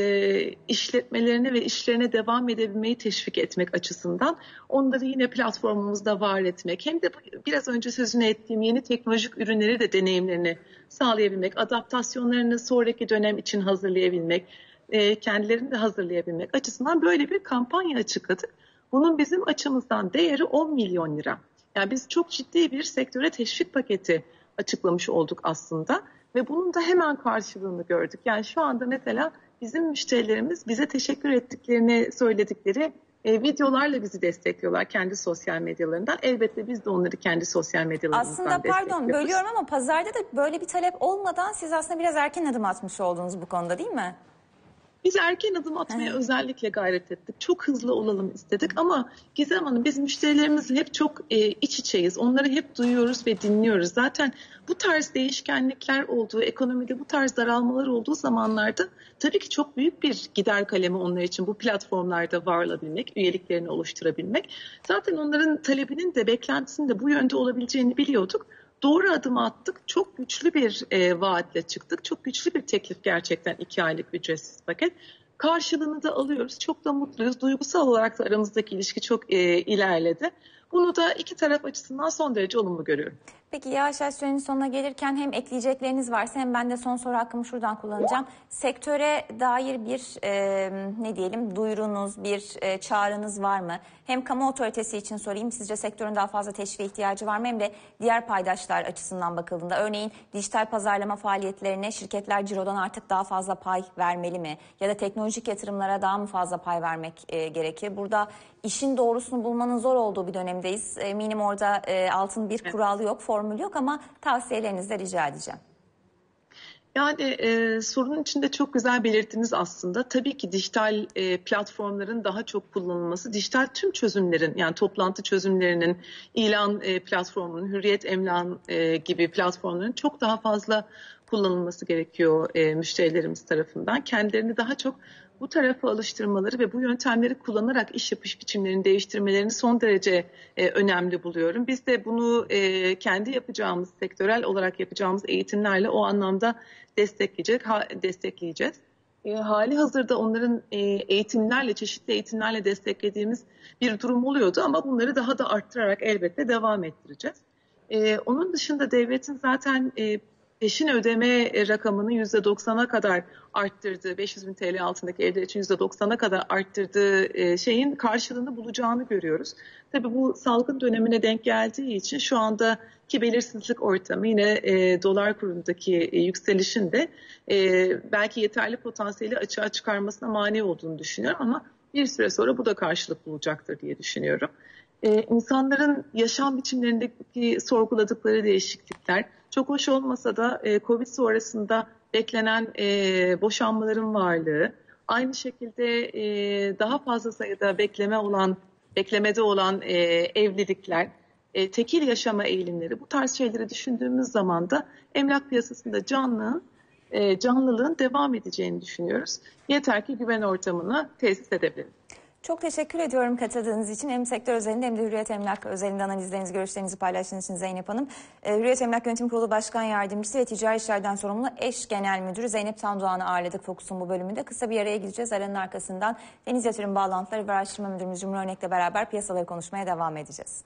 e, işletmelerini ve işlerine devam edebilmeyi teşvik etmek açısından onları yine platformumuzda var etmek, hem de biraz önce sözünü ettiğim yeni teknolojik ürünleri de deneyimlerini sağlayabilmek, adaptasyonlarını sonraki dönem için hazırlayabilmek, e, kendilerini de hazırlayabilmek açısından böyle bir kampanya açıkladık. Bunun bizim açımızdan değeri on milyon lira. Yani biz çok ciddi bir sektöre teşvik paketi açıklamış olduk aslında ve bunun da hemen karşılığını gördük. Yani şu anda mesela bizim müşterilerimiz bize teşekkür ettiklerini söyledikleri e, videolarla bizi destekliyorlar kendi sosyal medyalarından. Elbette biz de onları kendi sosyal medyalarımızdan aslında destekliyoruz. Pardon bölüyorum ama pazarda da böyle bir talep olmadan siz aslında biraz erken adım atmış oldunuz bu konuda, değil mi? Biz erken adım atmaya evet. özellikle gayret ettik. Çok hızlı olalım istedik ama Gizem Hanım biz müşterilerimizle hep çok e, iç içeyiz. Onları hep duyuyoruz ve dinliyoruz. Zaten bu tarz değişkenlikler olduğu, ekonomide bu tarz daralmalar olduğu zamanlarda tabii ki çok büyük bir gider kalemi onlar için bu platformlarda var olabilmek, üyeliklerini oluşturabilmek. Zaten onların talebinin de beklentisinin de bu yönde olabileceğini biliyorduk. Doğru adımı attık. Çok güçlü bir e, vaatle çıktık. Çok güçlü bir teklif gerçekten iki aylık ücretsiz paket. Karşılığını da alıyoruz. Çok da mutluyuz. Duygusal olarak da aramızdaki ilişki çok e, ilerledi. Bunu da iki taraf açısından son derece olumlu görüyorum. Peki yavaş yavaş sürenin sonuna gelirken hem ekleyecekleriniz varsa hem ben de son soru hakkımı şuradan kullanacağım. Sektöre dair bir e, ne diyelim duyurunuz, bir e, çağrınız var mı? Hem kamu otoritesi için sorayım, sizce sektörün daha fazla teşviğe ihtiyacı var mı? Hem de diğer paydaşlar açısından bakıldığında örneğin dijital pazarlama faaliyetlerine şirketler cirodan artık daha fazla pay vermeli mi? Ya da teknolojik yatırımlara daha mı fazla pay vermek e, gerekir? Burada işin doğrusunu bulmanın zor olduğu bir dönemdeyiz. Eminim orada e, altın bir kural yok, formül yok ama tavsiyelerinizi de rica edeceğim. Yani e, sorunun içinde çok güzel belirttiniz aslında. Tabii ki dijital e, platformların daha çok kullanılması, dijital tüm çözümlerin yani toplantı çözümlerinin, ilan e, platformunun, Hürriyet Emlak'ın e, gibi platformların çok daha fazla kullanılması gerekiyor e, müşterilerimiz tarafından. Kendilerini daha çok bu tarafa alıştırmaları ve bu yöntemleri kullanarak iş yapış biçimlerini değiştirmelerini son derece e, önemli buluyorum. Biz de bunu e, kendi yapacağımız, sektörel olarak yapacağımız eğitimlerle o anlamda destekleyecek, ha, destekleyeceğiz. E, hali hazırda onların e, eğitimlerle, çeşitli eğitimlerle desteklediğimiz bir durum oluyordu ama bunları daha da arttırarak elbette devam ettireceğiz. E, onun dışında devletin zaten e, peşin ödeme rakamını yüzde doksana kadar arttırdığı, beş yüz bin T L altındaki evler için yüzde doksana kadar arttırdığı şeyin karşılığını bulacağını görüyoruz. Tabii bu salgın dönemine denk geldiği için şu andaki belirsizlik ortamı yine e, dolar kurundaki e, yükselişin de e, belki yeterli potansiyeli açığa çıkarmasına mani olduğunu düşünüyorum ama bir süre sonra bu da karşılık bulacaktır diye düşünüyorum. Ee, insanların yaşam biçimlerindeki sorguladıkları değişiklikler çok hoş olmasa da e, Covid sonrasında beklenen e, boşanmaların varlığı, aynı şekilde e, daha fazla sayıda bekleme olan, beklemede olan e, evlilikler, e, tekil yaşama eğilimleri, bu tarz şeyleri düşündüğümüz zaman da emlak piyasasında canlılığın, e, canlılığın devam edeceğini düşünüyoruz. Yeter ki güven ortamını tesis edebilelim. Çok teşekkür ediyorum katıldığınız için. Hem sektör özelinde hem de Hürriyet Emlak özelinde analizlerinizi, görüşlerinizi paylaştığınız için Zeynep Hanım. Hürriyet Emlak Yönetim Kurulu Başkan Yardımcısı ve Ticari İşlerden Sorumlu Eş Genel Müdürü Zeynep Tandoğan'ı ağırladık Fokus'un bu bölümünde. Kısa bir araya gideceğiz. Aranın arkasından Deniz Yatırım Bağlantıları ve Araştırma Müdürümüz Cumhur Örnek'le beraber piyasaları konuşmaya devam edeceğiz.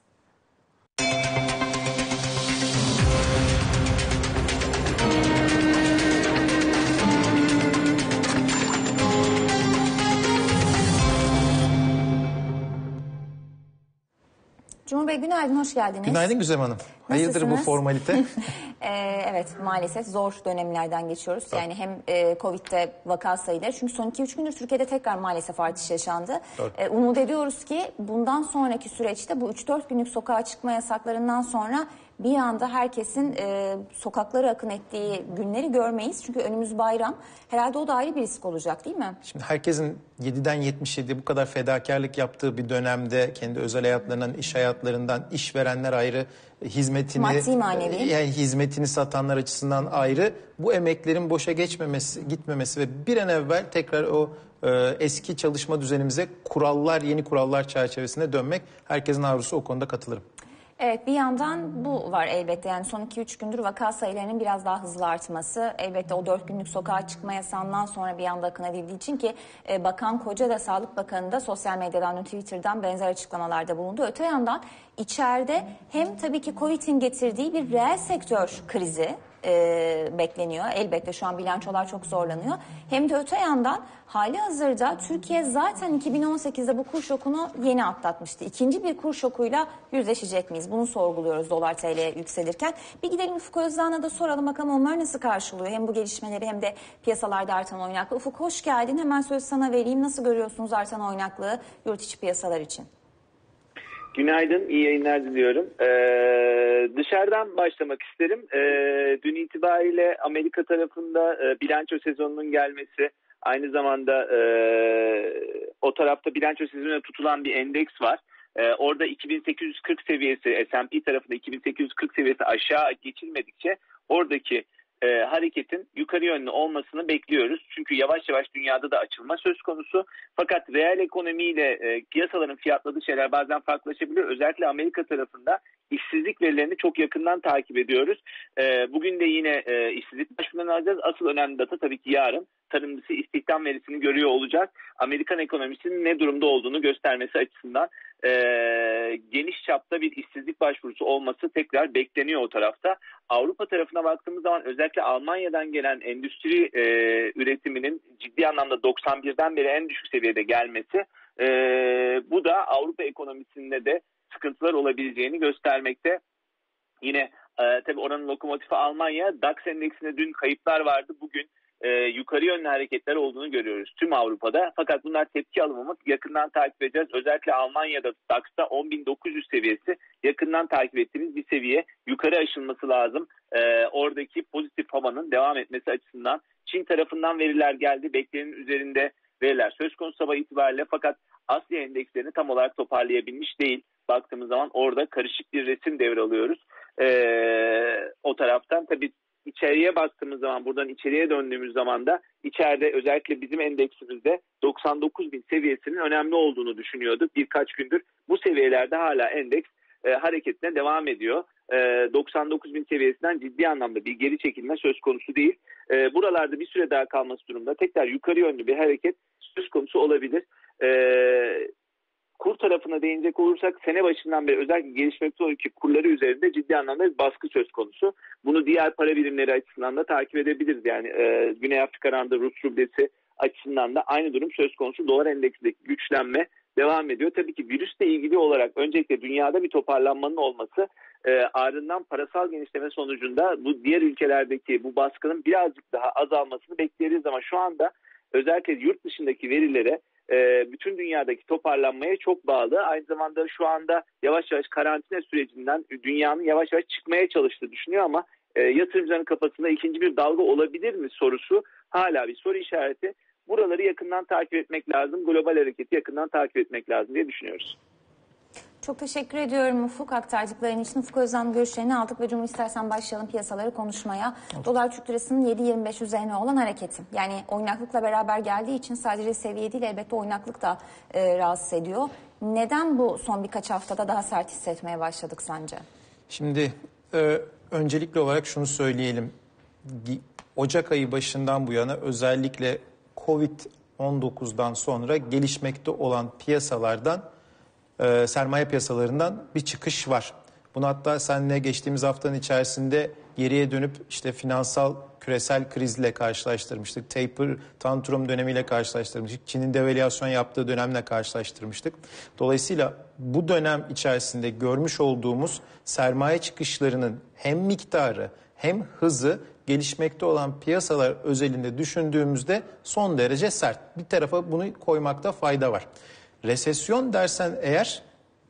Cumhur Bey günaydın, hoş geldiniz. Günaydın Güzem Hanım. Hayırdır bu formalite? ee, evet, maalesef zor dönemlerden geçiyoruz. Yani hem e, Covid'de vaka sayıları, çünkü son iki üç gündür Türkiye'de tekrar maalesef artış yaşandı. E, umut ediyoruz ki bundan sonraki süreçte bu üç dört günlük sokağa çıkma yasaklarından sonra bir anda herkesin e, sokaklara akın ettiği günleri görmeyiz. Çünkü önümüz bayram. Herhalde o da ayrı bir risk olacak, değil mi? Şimdi herkesin yediden yetmiş yediye bu kadar fedakarlık yaptığı bir dönemde kendi özel hayatlarından, iş hayatlarından, işverenler ayrı, hizmetini maddi manevi, yani hizmetini satanlar açısından ayrı, bu emeklerin boşa geçmemesi, gitmemesi ve bir an evvel tekrar o e, eski çalışma düzenimize, kurallar, yeni kurallar çerçevesinde dönmek, herkesin arzusu, o konuda katılırım. Evet, bir yandan bu var elbette. Yani son iki üç gündür vaka sayılarının biraz daha hızlı artması. Elbette o dört günlük sokağa çıkma yasağından sonra bir anda akın edildiği için ki e, Bakan Koca da Sağlık Bakanı da sosyal medyadan, Twitter'dan benzer açıklamalarda bulundu. Öte yandan içeride hem tabii ki Covid'in getirdiği bir reel sektör krizi e, bekleniyor. Elbette şu an bilançolar çok zorlanıyor. Hem de öte yandan hali hazırda Türkiye zaten iki bin on sekizde bu kur şokunu yeni atlatmıştı. İkinci bir kur şokuyla yüzleşecek miyiz? Bunu sorguluyoruz dolar T L yükselirken. Bir gidelim Ufuk Özdağ'ına da soralım bakalım onlar nasıl karşılıyor? Hem bu gelişmeleri hem de piyasalarda artan oynaklığı. Ufuk hoş geldin. Hemen söz sana vereyim. Nasıl görüyorsunuz artan oynaklığı yurt içi piyasalar için? Günaydın, iyi yayınlar diliyorum. Ee, dışarıdan başlamak isterim. Ee, dün itibariyle Amerika tarafında e, bilanço sezonunun gelmesi, aynı zamanda e, o tarafta bilanço sezonuna tutulan bir endeks var. Ee, orada iki bin sekiz yüz kırk seviyesi, S and P tarafında iki bin sekiz yüz kırk seviyesi aşağı geçilmedikçe oradaki e, hareketin yukarı yönlü olmasını bekliyoruz. Çünkü yavaş yavaş dünyada da açılma söz konusu. Fakat reel ekonomiyle e, piyasaların fiyatladığı şeyler bazen farklılaşabiliyor. Özellikle Amerika tarafında işsizlik verilerini çok yakından takip ediyoruz. E, bugün de yine e, işsizlik başvurularını alacağız. Asıl önemli data tabii ki yarın tarım dışı istihdam verisini görüyor olacak. Amerikan ekonomisinin ne durumda olduğunu göstermesi açısından e, geniş çapta bir işsizlik başvurusu olması tekrar bekleniyor o tarafta. Avrupa tarafına baktığımız zaman özellikle Almanya'dan gelen endüstri e, üretiminin ciddi anlamda doksan birden beri en düşük seviyede gelmesi, e, bu da Avrupa ekonomisinde de sıkıntılar olabileceğini göstermekte. Yine e, tabii oranın lokomotifi Almanya. DAX endeksinde dün kayıplar vardı. Bugün e, yukarı yönlü hareketler olduğunu görüyoruz tüm Avrupa'da. Fakat bunlar tepki alımımız, yakından takip edeceğiz. Özellikle Almanya'da DAX'ta on bin dokuz yüz seviyesi yakından takip ettiğimiz bir seviye. Yukarı aşılması lazım. E, oradaki pozitif havanın devam etmesi açısından. Çin tarafından veriler geldi. Beklenenin üzerinde veriler söz konusu sabah itibariyle, fakat Asya endekslerini tam olarak toparlayabilmiş değil. Baktığımız zaman orada karışık bir resim devralıyoruz. Ee, o taraftan tabii içeriye baktığımız zaman, buradan içeriye döndüğümüz zaman da içeride özellikle bizim endeksimizde doksan dokuz bin seviyesinin önemli olduğunu düşünüyorduk birkaç gündür. Bu seviyelerde hala endeks e, hareketine devam ediyor. E, doksan dokuz bin seviyesinden ciddi anlamda bir geri çekilme söz konusu değil. E, buralarda bir süre daha kalması durumda tekrar yukarı yönlü bir hareket söz konusu olabilir. E, kur tarafı tarafına değinecek olursak sene başından beri özellikle gelişmekte olan ülke kurları üzerinde ciddi anlamda bir baskı söz konusu. Bunu diğer para birimleri açısından da takip edebiliriz. Yani e, Güney Afrika Randı, Rus rublesi açısından da aynı durum söz konusu. Dolar endeksindeki güçlenme devam ediyor. Tabii ki virüsle ilgili olarak öncelikle dünyada bir toparlanmanın olması, e, ardından parasal genişleme sonucunda bu diğer ülkelerdeki bu baskının birazcık daha azalmasını bekleriz ama şu anda özellikle yurt dışındaki verilere e, bütün dünyadaki toparlanmaya çok bağlı. Aynı zamanda şu anda yavaş yavaş karantina sürecinden dünyanın yavaş yavaş çıkmaya çalıştığı düşünüyor ama e, yatırımcıların kafasında ikinci bir dalga olabilir mi sorusu hala bir soru işareti. Buraları yakından takip etmek lazım. Global hareketi yakından takip etmek lazım diye düşünüyoruz. Çok teşekkür ediyorum Ufuk, aktardıkların için. Ufuk Özlem görüşlerini aldık ve Cumhur istersen başlayalım piyasaları konuşmaya. Evet. Dolar Türk Lirası'nın yedi yirmi beş üzerine olan hareketi. Yani oynaklıkla beraber geldiği için sadece seviye değil, elbette oynaklık da e, rahatsız ediyor. Neden bu son birkaç haftada daha sert hissetmeye başladık sence? Şimdi e, öncelikli olarak şunu söyleyelim. Ocak ayı başından bu yana özellikle kovid on dokuzdan sonra gelişmekte olan piyasalardan, e, sermaye piyasalarından bir çıkış var. Bunu hatta seninle geçtiğimiz haftanın içerisinde geriye dönüp işte finansal küresel krizle karşılaştırmıştık. Taper, tantrum dönemiyle karşılaştırmıştık. Çin'in devalüasyon yaptığı dönemle karşılaştırmıştık. Dolayısıyla bu dönem içerisinde görmüş olduğumuz sermaye çıkışlarının hem miktarı hem hızı gelişmekte olan piyasalar özelinde düşündüğümüzde son derece sert. Bir tarafa bunu koymakta fayda var. Resesyon dersen eğer,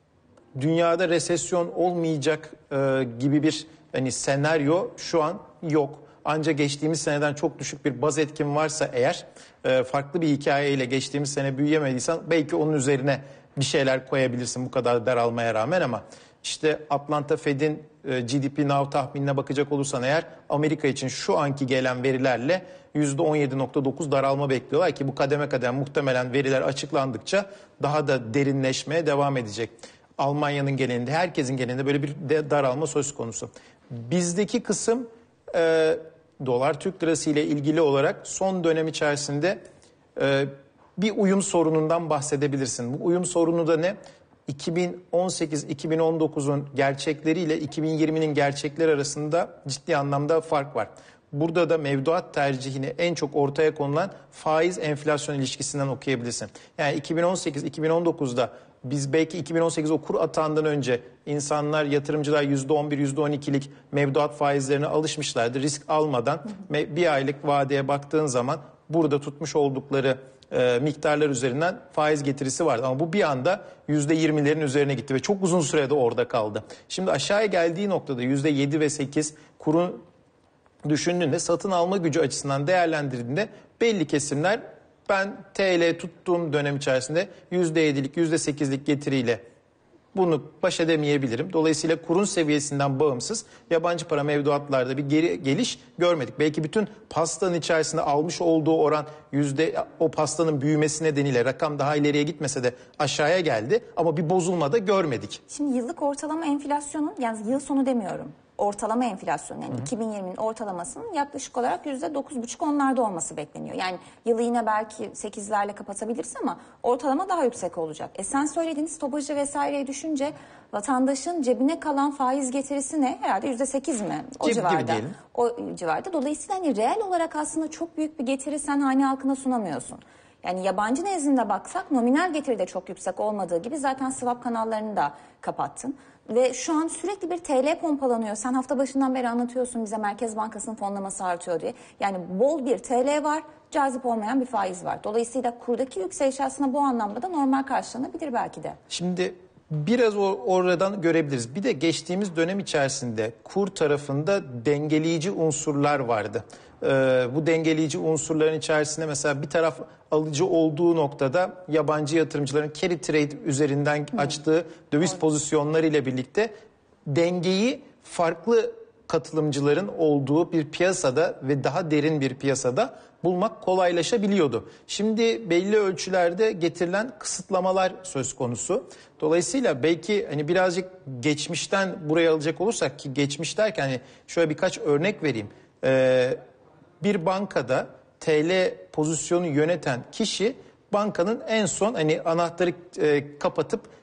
dünyada resesyon olmayacak e, gibi bir hani senaryo şu an yok. Ancak geçtiğimiz seneden çok düşük bir baz etkin varsa eğer, e, farklı bir hikayeyle geçtiğimiz sene büyüyemediysen belki onun üzerine bir şeyler koyabilirsin bu kadar daralmaya rağmen, ama işte Atlanta Fed'in e, G D P Now tahminine bakacak olursan eğer, Amerika için şu anki gelen verilerle yüzde on yedi nokta dokuz daralma bekliyorlar ki bu kademe kademe muhtemelen veriler açıklandıkça daha da derinleşmeye devam edecek. Almanya'nın genelinde, herkesin genelinde böyle bir de daralma söz konusu. Bizdeki kısım e, dolar Türk lirası ile ilgili olarak son dönem içerisinde e, bir uyum sorunundan bahsedebilirsin. Bu uyum sorunu da ne? iki bin on sekiz iki bin on dokuzun gerçekleriyle iki bin yirminin gerçekleri arasında ciddi anlamda fark var. Burada da mevduat tercihini en çok ortaya konulan faiz enflasyon ilişkisinden okuyabilirsin. Yani iki bin on sekiz iki bin on dokuzda biz belki iki bin on sekiz o kur atağından önce insanlar, yatırımcılar yüzde on bir yüzde on ikilik mevduat faizlerine alışmışlardı. Risk almadan bir aylık vadeye baktığın zaman burada tutmuş oldukları e, miktarlar üzerinden faiz getirisi vardı. Ama bu bir anda yüzde yirmilerin üzerine gitti ve çok uzun sürede orada kaldı. Şimdi aşağıya geldiği noktada yüzde yedi ve sekiz kurun düşündüğünde, satın alma gücü açısından değerlendirdiğinde belli kesimler, ben T L tuttuğum dönem içerisinde yüzde yedilik yüzde sekizlik getiriyle bunu baş edemeyebilirim. Dolayısıyla kurun seviyesinden bağımsız yabancı para mevduatlarda bir geri geliş görmedik. Belki bütün pastanın içerisinde almış olduğu oran yüzde, o pastanın büyümesi nedeniyle rakam daha ileriye gitmese de aşağıya geldi ama bir bozulma da görmedik. Şimdi yıllık ortalama enflasyonun, yani yıl sonu demiyorum, ortalama enflasyon, yani Hı. iki bin yirminin ortalamasının yaklaşık olarak yüzde dokuz buçuk onlarda olması bekleniyor. Yani yılı yine belki sekizlerle kapatabilirsin ama ortalama daha yüksek olacak. E sen söylediğin stopajı vesaireyi düşünce vatandaşın cebine kalan faiz getirisi ne? Herhalde yüzde sekiz mi? O Gibi, civarda. gibi diyelim. O civarda. Dolayısıyla hani reel olarak aslında çok büyük bir getiri sen hane halkına sunamıyorsun. Yani yabancı nezdinde baksak nominal getiri de çok yüksek olmadığı gibi zaten swap kanallarını da kapattın. Ve şu an sürekli bir T L pompalanıyor. Sen hafta başından beri anlatıyorsun bize Merkez Bankası'nın fonlaması artıyor diye. Yani bol bir T L var, cazip olmayan bir faiz var. Dolayısıyla kurdaki yükseliş aslında bu anlamda da normal karşılanabilir belki de. Şimdi biraz oradan görebiliriz. Bir de geçtiğimiz dönem içerisinde kur tarafında dengeleyici unsurlar vardı. Ee, bu dengeleyici unsurların içerisinde mesela bir taraf alıcı olduğu noktada yabancı yatırımcıların carry trade üzerinden Hı. açtığı döviz evet. pozisyonları ile birlikte dengeyi farklı katılımcıların olduğu bir piyasada ve daha derin bir piyasada bulmak kolaylaşabiliyordu. Şimdi belli ölçülerde getirilen kısıtlamalar söz konusu. Dolayısıyla belki hani birazcık geçmişten buraya alacak olursak, ki geçmiş derken hani şöyle birkaç örnek vereyim. Ee, bir bankada T L pozisyonu yöneten kişi bankanın en son hani anahtarı e, kapatıp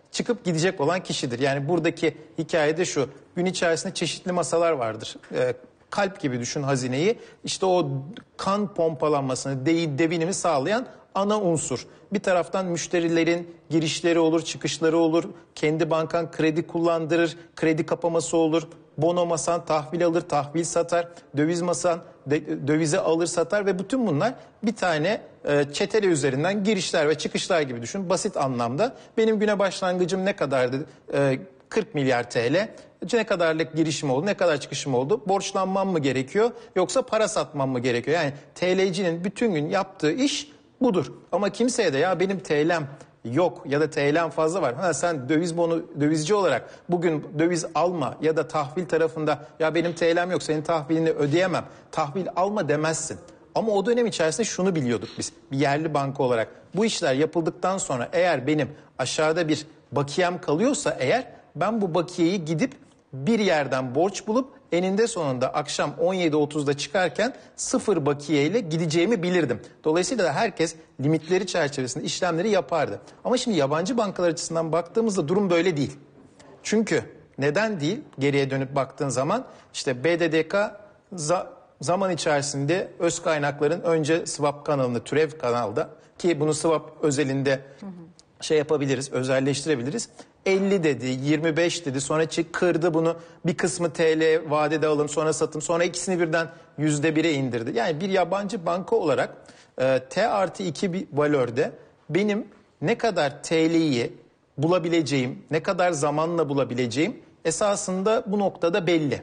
çıkıp gidecek olan kişidir. Yani buradaki hikayede şu, gün içerisinde çeşitli masalar vardır. Ee, kalp gibi düşün hazineyi. İşte o kan pompalanmasını, devinimi sağlayan ana unsur. Bir taraftan müşterilerin girişleri olur, çıkışları olur. Kendi bankan kredi kullandırır, kredi kapaması olur. Bono masan tahvil alır, tahvil satar. Döviz masan de, dövize alır, satar ve bütün bunlar bir tane e, çetele üzerinden girişler ve çıkışlar gibi düşün. Basit anlamda benim güne başlangıcım ne kadardı? E, kırk milyar T L. Ne kadarlık girişim oldu, ne kadar çıkışım oldu? Borçlanmam mı gerekiyor yoksa para satmam mı gerekiyor? Yani T L'cinin bütün gün yaptığı iş budur. Ama kimseye de ya benim T L'm yok ya da T L'm fazla var. Ha sen döviz bonu dövizci olarak bugün döviz alma ya da tahvil tarafında ya benim T L'm yok senin tahvilini ödeyemem. Tahvil alma demezsin. Ama o dönem içerisinde şunu biliyorduk biz bir yerli banka olarak. Bu işler yapıldıktan sonra eğer benim aşağıda bir bakiyem kalıyorsa eğer ben bu bakiyeyi gidip bir yerden borç bulup eninde sonunda akşam on yedi otuzda çıkarken sıfır bakiyeyle gideceğimi bilirdim. Dolayısıyla da herkes limitleri çerçevesinde işlemleri yapardı. Ama şimdi yabancı bankalar açısından baktığımızda durum böyle değil. Çünkü neden değil? Geriye dönüp baktığın zaman işte B D D K za- zaman içerisinde öz kaynakların önce swap kanalında, türev kanalda ki bunu swap özelinde hı hı. şey yapabiliriz, özelleştirebiliriz. elli dedi, yirmi beş dedi, sonra çık kırdı bunu, bir kısmı T L vadede alım, sonra satım, sonra ikisini birden yüzde bire indirdi. Yani bir yabancı banka olarak e, T artı iki bir valörde benim ne kadar T L'yi bulabileceğim, ne kadar zamanla bulabileceğim esasında bu noktada belli.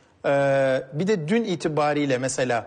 E, bir de dün itibariyle mesela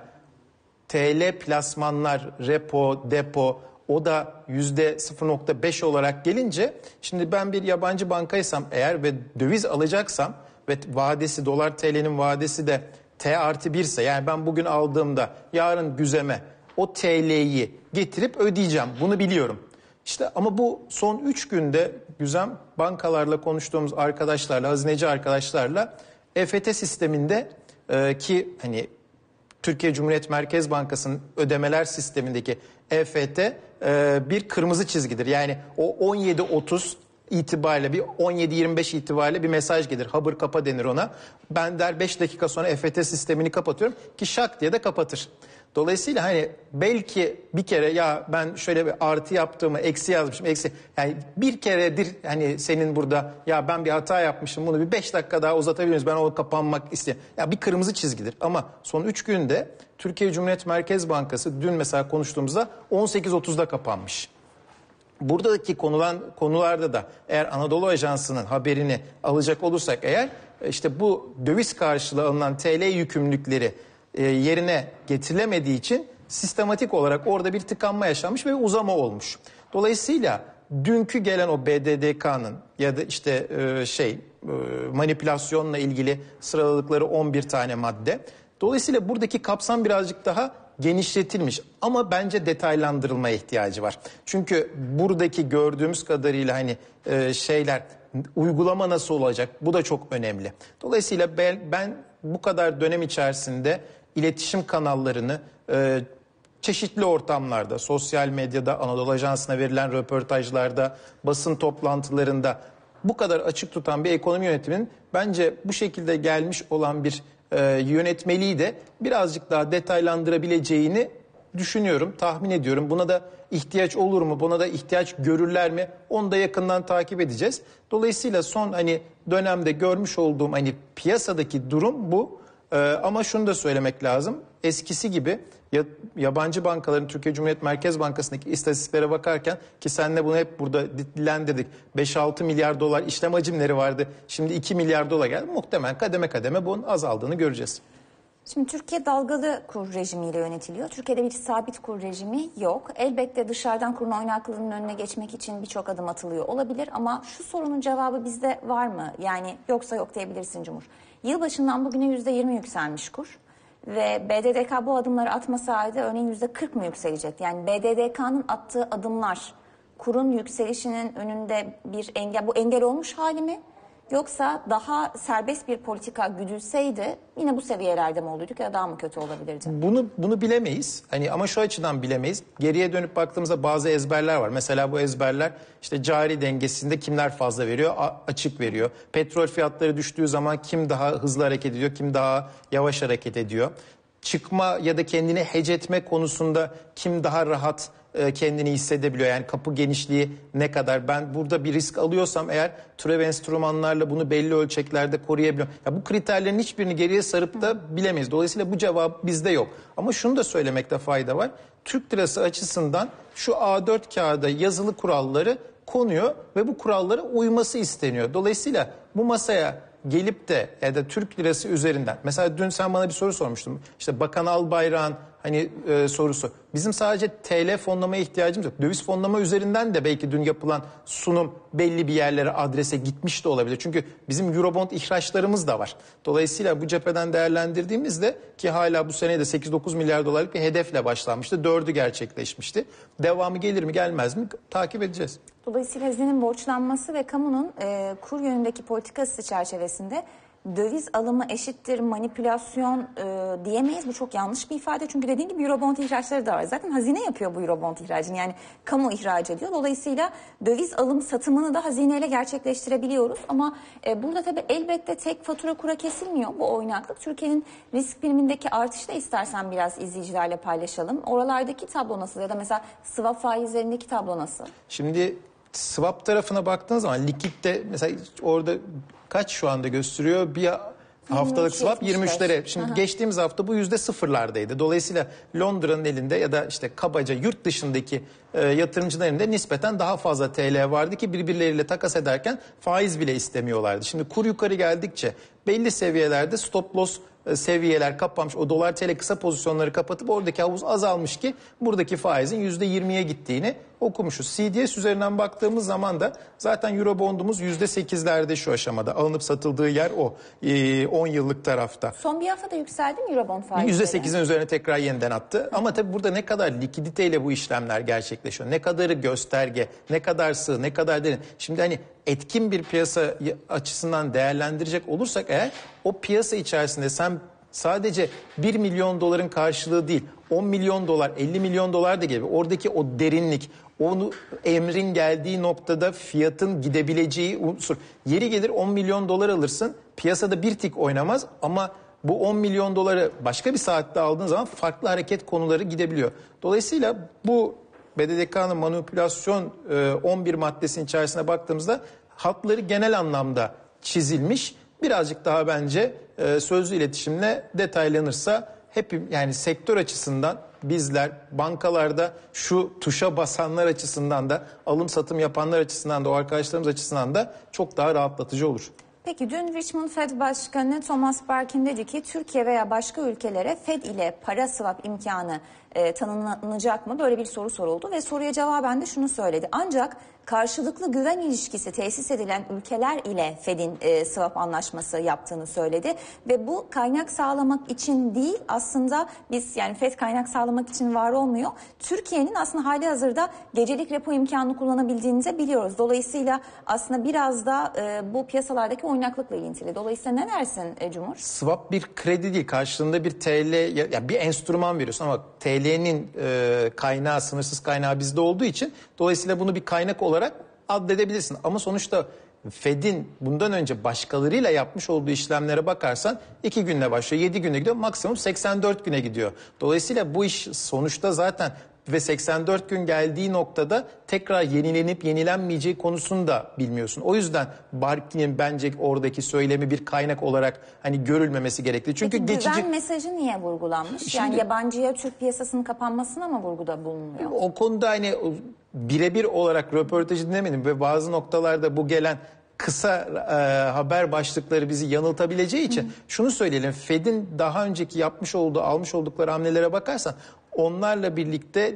T L plasmanlar, repo, depo, o da yüzde sıfır nokta beş olarak gelince şimdi ben bir yabancı bankaysam eğer ve döviz alacaksam ve vadesi dolar T L'nin vadesi de T artı bir ise yani ben bugün aldığımda yarın güzeme o T L'yi getirip ödeyeceğim. Bunu biliyorum. İşte ama bu son üç günde güzem bankalarla konuştuğumuz arkadaşlarla, hazineci arkadaşlarla E F T sisteminde e, ki hani Türkiye Cumhuriyet Merkez Bankası'nın ödemeler sistemindeki E F T e, bir kırmızı çizgidir. Yani o on yedi otuz itibariyle bir on yedi yirmi beş itibariyle bir mesaj gelir. Habır kapa denir ona. Ben der beş dakika sonra E F T sistemini kapatıyorum ki şak diye de kapatır. Dolayısıyla hani belki bir kere ya ben şöyle bir artı yaptığımı eksi yazmışım eksi yani bir keredir hani senin burada ya ben bir hata yapmışım bunu bir beş dakika daha uzatabilir miyiz ben o kapanmak istiyorum. Ya bir kırmızı çizgidir ama son üç günde Türkiye Cumhuriyet Merkez Bankası dün mesela konuştuğumuzda on sekiz otuzda kapanmış. Buradaki konulan konularda da eğer Anadolu Ajansı'nın haberini alacak olursak eğer işte bu döviz karşılığı alınan T L yükümlülükleri yerine getirilemediği için sistematik olarak orada bir tıkanma yaşanmış ve uzama olmuş. Dolayısıyla dünkü gelen o B D D K'nın ya da işte şey manipülasyonla ilgili sıraladıkları on bir tane madde. Dolayısıyla buradaki kapsam birazcık daha genişletilmiş ama bence detaylandırılmaya ihtiyacı var. Çünkü buradaki gördüğümüz kadarıyla hani şeyler uygulama nasıl olacak bu da çok önemli. Dolayısıyla ben, ben bu kadar dönem içerisinde iletişim kanallarını e, çeşitli ortamlarda, sosyal medyada, Anadolu Ajansı'na verilen röportajlarda, basın toplantılarında bu kadar açık tutan bir ekonomi yönetiminin bence bu şekilde gelmiş olan bir e, yönetmeliği de birazcık daha detaylandırabileceğini düşünüyorum, tahmin ediyorum. Buna da ihtiyaç olur mu? Buna da ihtiyaç görürler mi? Onu da yakından takip edeceğiz. Dolayısıyla son hani dönemde görmüş olduğum hani piyasadaki durum bu. Ee, ama şunu da söylemek lazım. Eskisi gibi ya, yabancı bankaların Türkiye Cumhuriyet Merkez Bankası'ndaki istatistiklere bakarken ki senle bunu hep burada dillendirdik. beş altı milyar dolar işlem hacimleri vardı. Şimdi iki milyar dolar geldi. Muhtemelen kademe kademe bunun azaldığını göreceğiz. Şimdi Türkiye dalgalı kur rejimiyle yönetiliyor. Türkiye'de bir sabit kur rejimi yok. Elbette dışarıdan kurun oynaklılığının önüne geçmek için birçok adım atılıyor olabilir. Ama şu sorunun cevabı bizde var mı? Yani yoksa yok diyebilirsin Cumhur. Yılbaşından bugüne yüzde yirmi yükselmiş kur. Ve B D D K bu adımları atmasaydı örneğin yüzde kırk mı yükselecekti? Yani B D D K'nın attığı adımlar kurun yükselişinin önünde bir engel, bu engel olmuş hali mi? Yoksa daha serbest bir politika güdülseydi yine bu seviyelerde mi olurduk ya da daha mı kötü olabilirdi? Bunu bunu bilemeyiz. Hani ama şu açıdan bilemeyiz. Geriye dönüp baktığımızda bazı ezberler var. Mesela bu ezberler işte cari dengesinde kimler fazla veriyor, açık veriyor. Petrol fiyatları düştüğü zaman kim daha hızlı hareket ediyor, kim daha yavaş hareket ediyor. Çıkma ya da kendini hedge etme konusunda kim daha rahat kendini hissedebiliyor. Yani kapı genişliği ne kadar, ben burada bir risk alıyorsam eğer türev enstrümanlarla bunu belli ölçeklerde koruyabiliyorum. Ya bu kriterlerin hiçbirini geriye sarıp da bilemeyiz. Dolayısıyla bu cevap bizde yok. Ama şunu da söylemekte fayda var. Türk lirası açısından şu A dört kağıda yazılı kuralları konuyor ve bu kurallara uyması isteniyor. Dolayısıyla bu masaya gelip de ya da Türk lirası üzerinden, mesela dün sen bana bir soru sormuştun. İşte Bakan Albayrak'ın hani e, sorusu. Bizim sadece T L fonlamaya ihtiyacımız yok. Döviz fonlama üzerinden de belki dün yapılan sunum belli bir yerlere, adrese gitmiş de olabilir. Çünkü bizim Eurobond ihraçlarımız da var. Dolayısıyla bu cepheden değerlendirdiğimizde, ki hala bu sene de sekiz dokuz milyar dolarlık bir hedefle başlanmıştı. Dördü gerçekleşmişti. Devamı gelir mi gelmez mi takip edeceğiz. Dolayısıyla hazinenin borçlanması ve kamunun e, kur yönündeki politikası çerçevesinde döviz alımı eşittir manipülasyon e, diyemeyiz. Bu çok yanlış bir ifade. Çünkü dediğim gibi Eurobond ihraçları da var. Zaten hazine yapıyor bu Eurobond ihracını. Yani kamu ihraç ediyor. Dolayısıyla döviz alım satımını da hazineyle gerçekleştirebiliyoruz. Ama e, burada tabii elbette tek fatura kura kesilmiyor bu oynaklık. Türkiye'nin risk primindeki artışı da istersen biraz izleyicilerle paylaşalım. Oralardaki tablo nasıl ya da mesela swap faizlerindeki tablo nasıl? Şimdi swap tarafına baktığın zaman likitte mesela orada kaç şu anda gösteriyor? Bir haftalık swap yirmi üçlere. Şimdi Aha. geçtiğimiz hafta bu yüzde sıfırlardaydı. Dolayısıyla Londra'nın elinde ya da işte kabaca yurt dışındaki e, yatırımcıların elinde nispeten daha fazla T L vardı ki birbirleriyle takas ederken faiz bile istemiyorlardı. Şimdi kur yukarı geldikçe belli seviyelerde stop loss seviyeler kapanmış, o dolar T L kısa pozisyonları kapatıp oradaki havuz azalmış ki buradaki faizin yüzde yirmiye gittiğini okumuşuz. C D S üzerinden baktığımız zaman da zaten Eurobond'umuz yüzde sekizlerde şu aşamada. Alınıp satıldığı yer o. on yıllık tarafta. Son bir haftada yükseldi mi Eurobond faizleri? yüzde sekizin üzerine tekrar yeniden attı. Ama tabii burada ne kadar likiditeyle bu işlemler gerçekleşiyor? Ne kadarı gösterge, ne kadar sığ, ne kadar derin? Şimdi hani etkin bir piyasa açısından değerlendirecek olursak eğer, o piyasa içerisinde sen sadece bir milyon doların karşılığı değil, on milyon dolar, elli milyon dolar da gibi oradaki o derinlik, onu emrin geldiği noktada fiyatın gidebileceği unsur. Yeri gelir on milyon dolar alırsın, piyasada bir tik oynamaz ama bu on milyon doları başka bir saatte aldığın zaman farklı hareket konuları gidebiliyor. Dolayısıyla bu B D D K'nın manipülasyon on bir maddesinin içerisine baktığımızda hatları genel anlamda çizilmiş. Birazcık daha bence sözlü iletişimle detaylanırsa hep, yani sektör açısından bizler, bankalarda şu tuşa basanlar açısından da, alım satım yapanlar açısından da, o arkadaşlarımız açısından da çok daha rahatlatıcı olur. Peki dün Richmond Fed Başkanı Thomas Barkin dedi ki Türkiye veya başka ülkelere Fed ile para swap imkanı e, tanınacak mı? Böyle bir soru soruldu ve soruya cevaben de şunu söyledi. Ancak karşılıklı güven ilişkisi tesis edilen ülkeler ile Fed'in e, swap anlaşması yaptığını söyledi. Ve bu kaynak sağlamak için değil, aslında biz, yani Fed kaynak sağlamak için var olmuyor. Türkiye'nin aslında hali hazırda gecelik repo imkanını kullanabildiğini de biliyoruz. Dolayısıyla aslında biraz da e, bu piyasalardaki oynaklıkla ilintili. Dolayısıyla ne dersin e, Cumhur? Swap bir kredi değil, karşılığında bir T L, ya, ya bir enstrüman veriyorsun ama T L'nin e, kaynağı, sınırsız kaynağı bizde olduğu için dolayısıyla bunu bir kaynak olarak addedebilirsin. Ama sonuçta Fed'in bundan önce başkalarıyla yapmış olduğu işlemlere bakarsan iki günle başlıyor, yedi güne gidiyor, maksimum seksen dört güne gidiyor. Dolayısıyla bu iş sonuçta zaten ve seksen dört gün geldiği noktada tekrar yenilenip yenilenmeyeceği konusunu da bilmiyorsun. O yüzden Barkin'in bence oradaki söylemi bir kaynak olarak hani görülmemesi gerekli. Çünkü Peki, geçici güven mesajı niye vurgulanmış? Şimdi, yani yabancıya Türk piyasasının kapanmasına mı vurguda bulunuyor? O konuda hani birebir olarak röportajı dinlemedim ve bazı noktalarda bu gelen kısa e, haber başlıkları bizi yanıltabileceği için Hı. şunu söyleyelim. Fed'in daha önceki yapmış olduğu, almış oldukları hamlelere bakarsan onlarla birlikte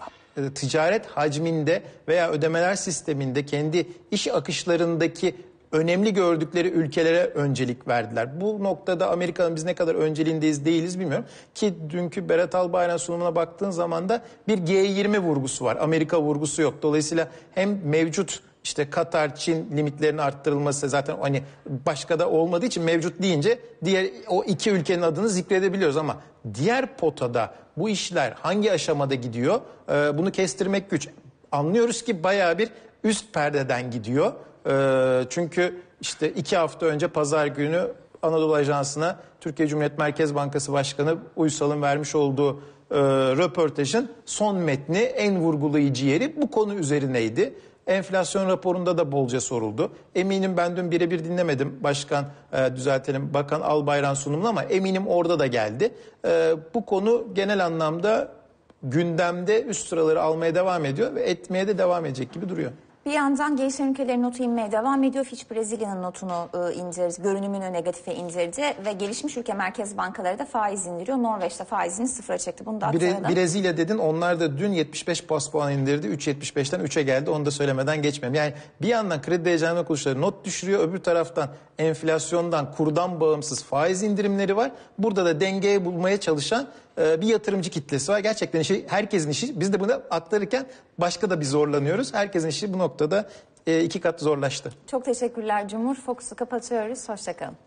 e, ticaret hacminde veya ödemeler sisteminde kendi iş akışlarındaki önemli gördükleri ülkelere öncelik verdiler. Bu noktada Amerika'nın biz ne kadar önceliğindeyiz değiliz bilmiyorum. Ki dünkü Berat Albayrak'ın sunumuna baktığın zaman da bir G yirmi vurgusu var. Amerika vurgusu yok. Dolayısıyla hem mevcut işte Katar, Çin limitlerinin arttırılması zaten hani başka da olmadığı için mevcut deyince diğer o iki ülkenin adını zikredebiliyoruz ama diğer potada bu işler hangi aşamada gidiyor e, bunu kestirmek güç. Anlıyoruz ki bayağı bir üst perdeden gidiyor. E, çünkü işte iki hafta önce pazar günü Anadolu Ajansı'na Türkiye Cumhuriyet Merkez Bankası Başkanı Uysal'ın vermiş olduğu e, röportajın son metni, en vurgulayıcı yeri bu konu üzerineydi. Enflasyon raporunda da bolca soruldu. Eminim ben dün birebir dinlemedim başkan e, düzeltelim Bakan Albayrak'ın sunumunu ama eminim orada da geldi. E, bu konu genel anlamda gündemde üst sıraları almaya devam ediyor ve etmeye de devam edecek gibi duruyor. Bir yandan gelişen ülkelerin notu inmeye devam ediyor. Fitch Brezilya'nın notunu e, indirdi, görünümünü negatife indirdi ve gelişmiş ülke merkez bankaları da faiz indiriyor. Norveç'te faizini sıfıra çekti. Bunu da aktaralım. Bre- Brezilya dedin, onlar da dün yetmiş beş bas puan indirdi. üç virgül yetmiş beşten üçe geldi. Onu da söylemeden geçmem. Yani bir yandan kredi denetleme kuruluşları not düşürüyor. Öbür taraftan enflasyondan, kurdan bağımsız faiz indirimleri var. Burada da dengeyi bulmaya çalışan e, bir yatırımcı kitlesi var. Gerçekten işi, herkesin işi. Biz de bunu aktarırken başka da bir zorlanıyoruz. Herkesin işi bu noktada e, iki kat zorlaştı. Çok teşekkürler Cumhur. Fokus'u kapatıyoruz. Hoşçakalın.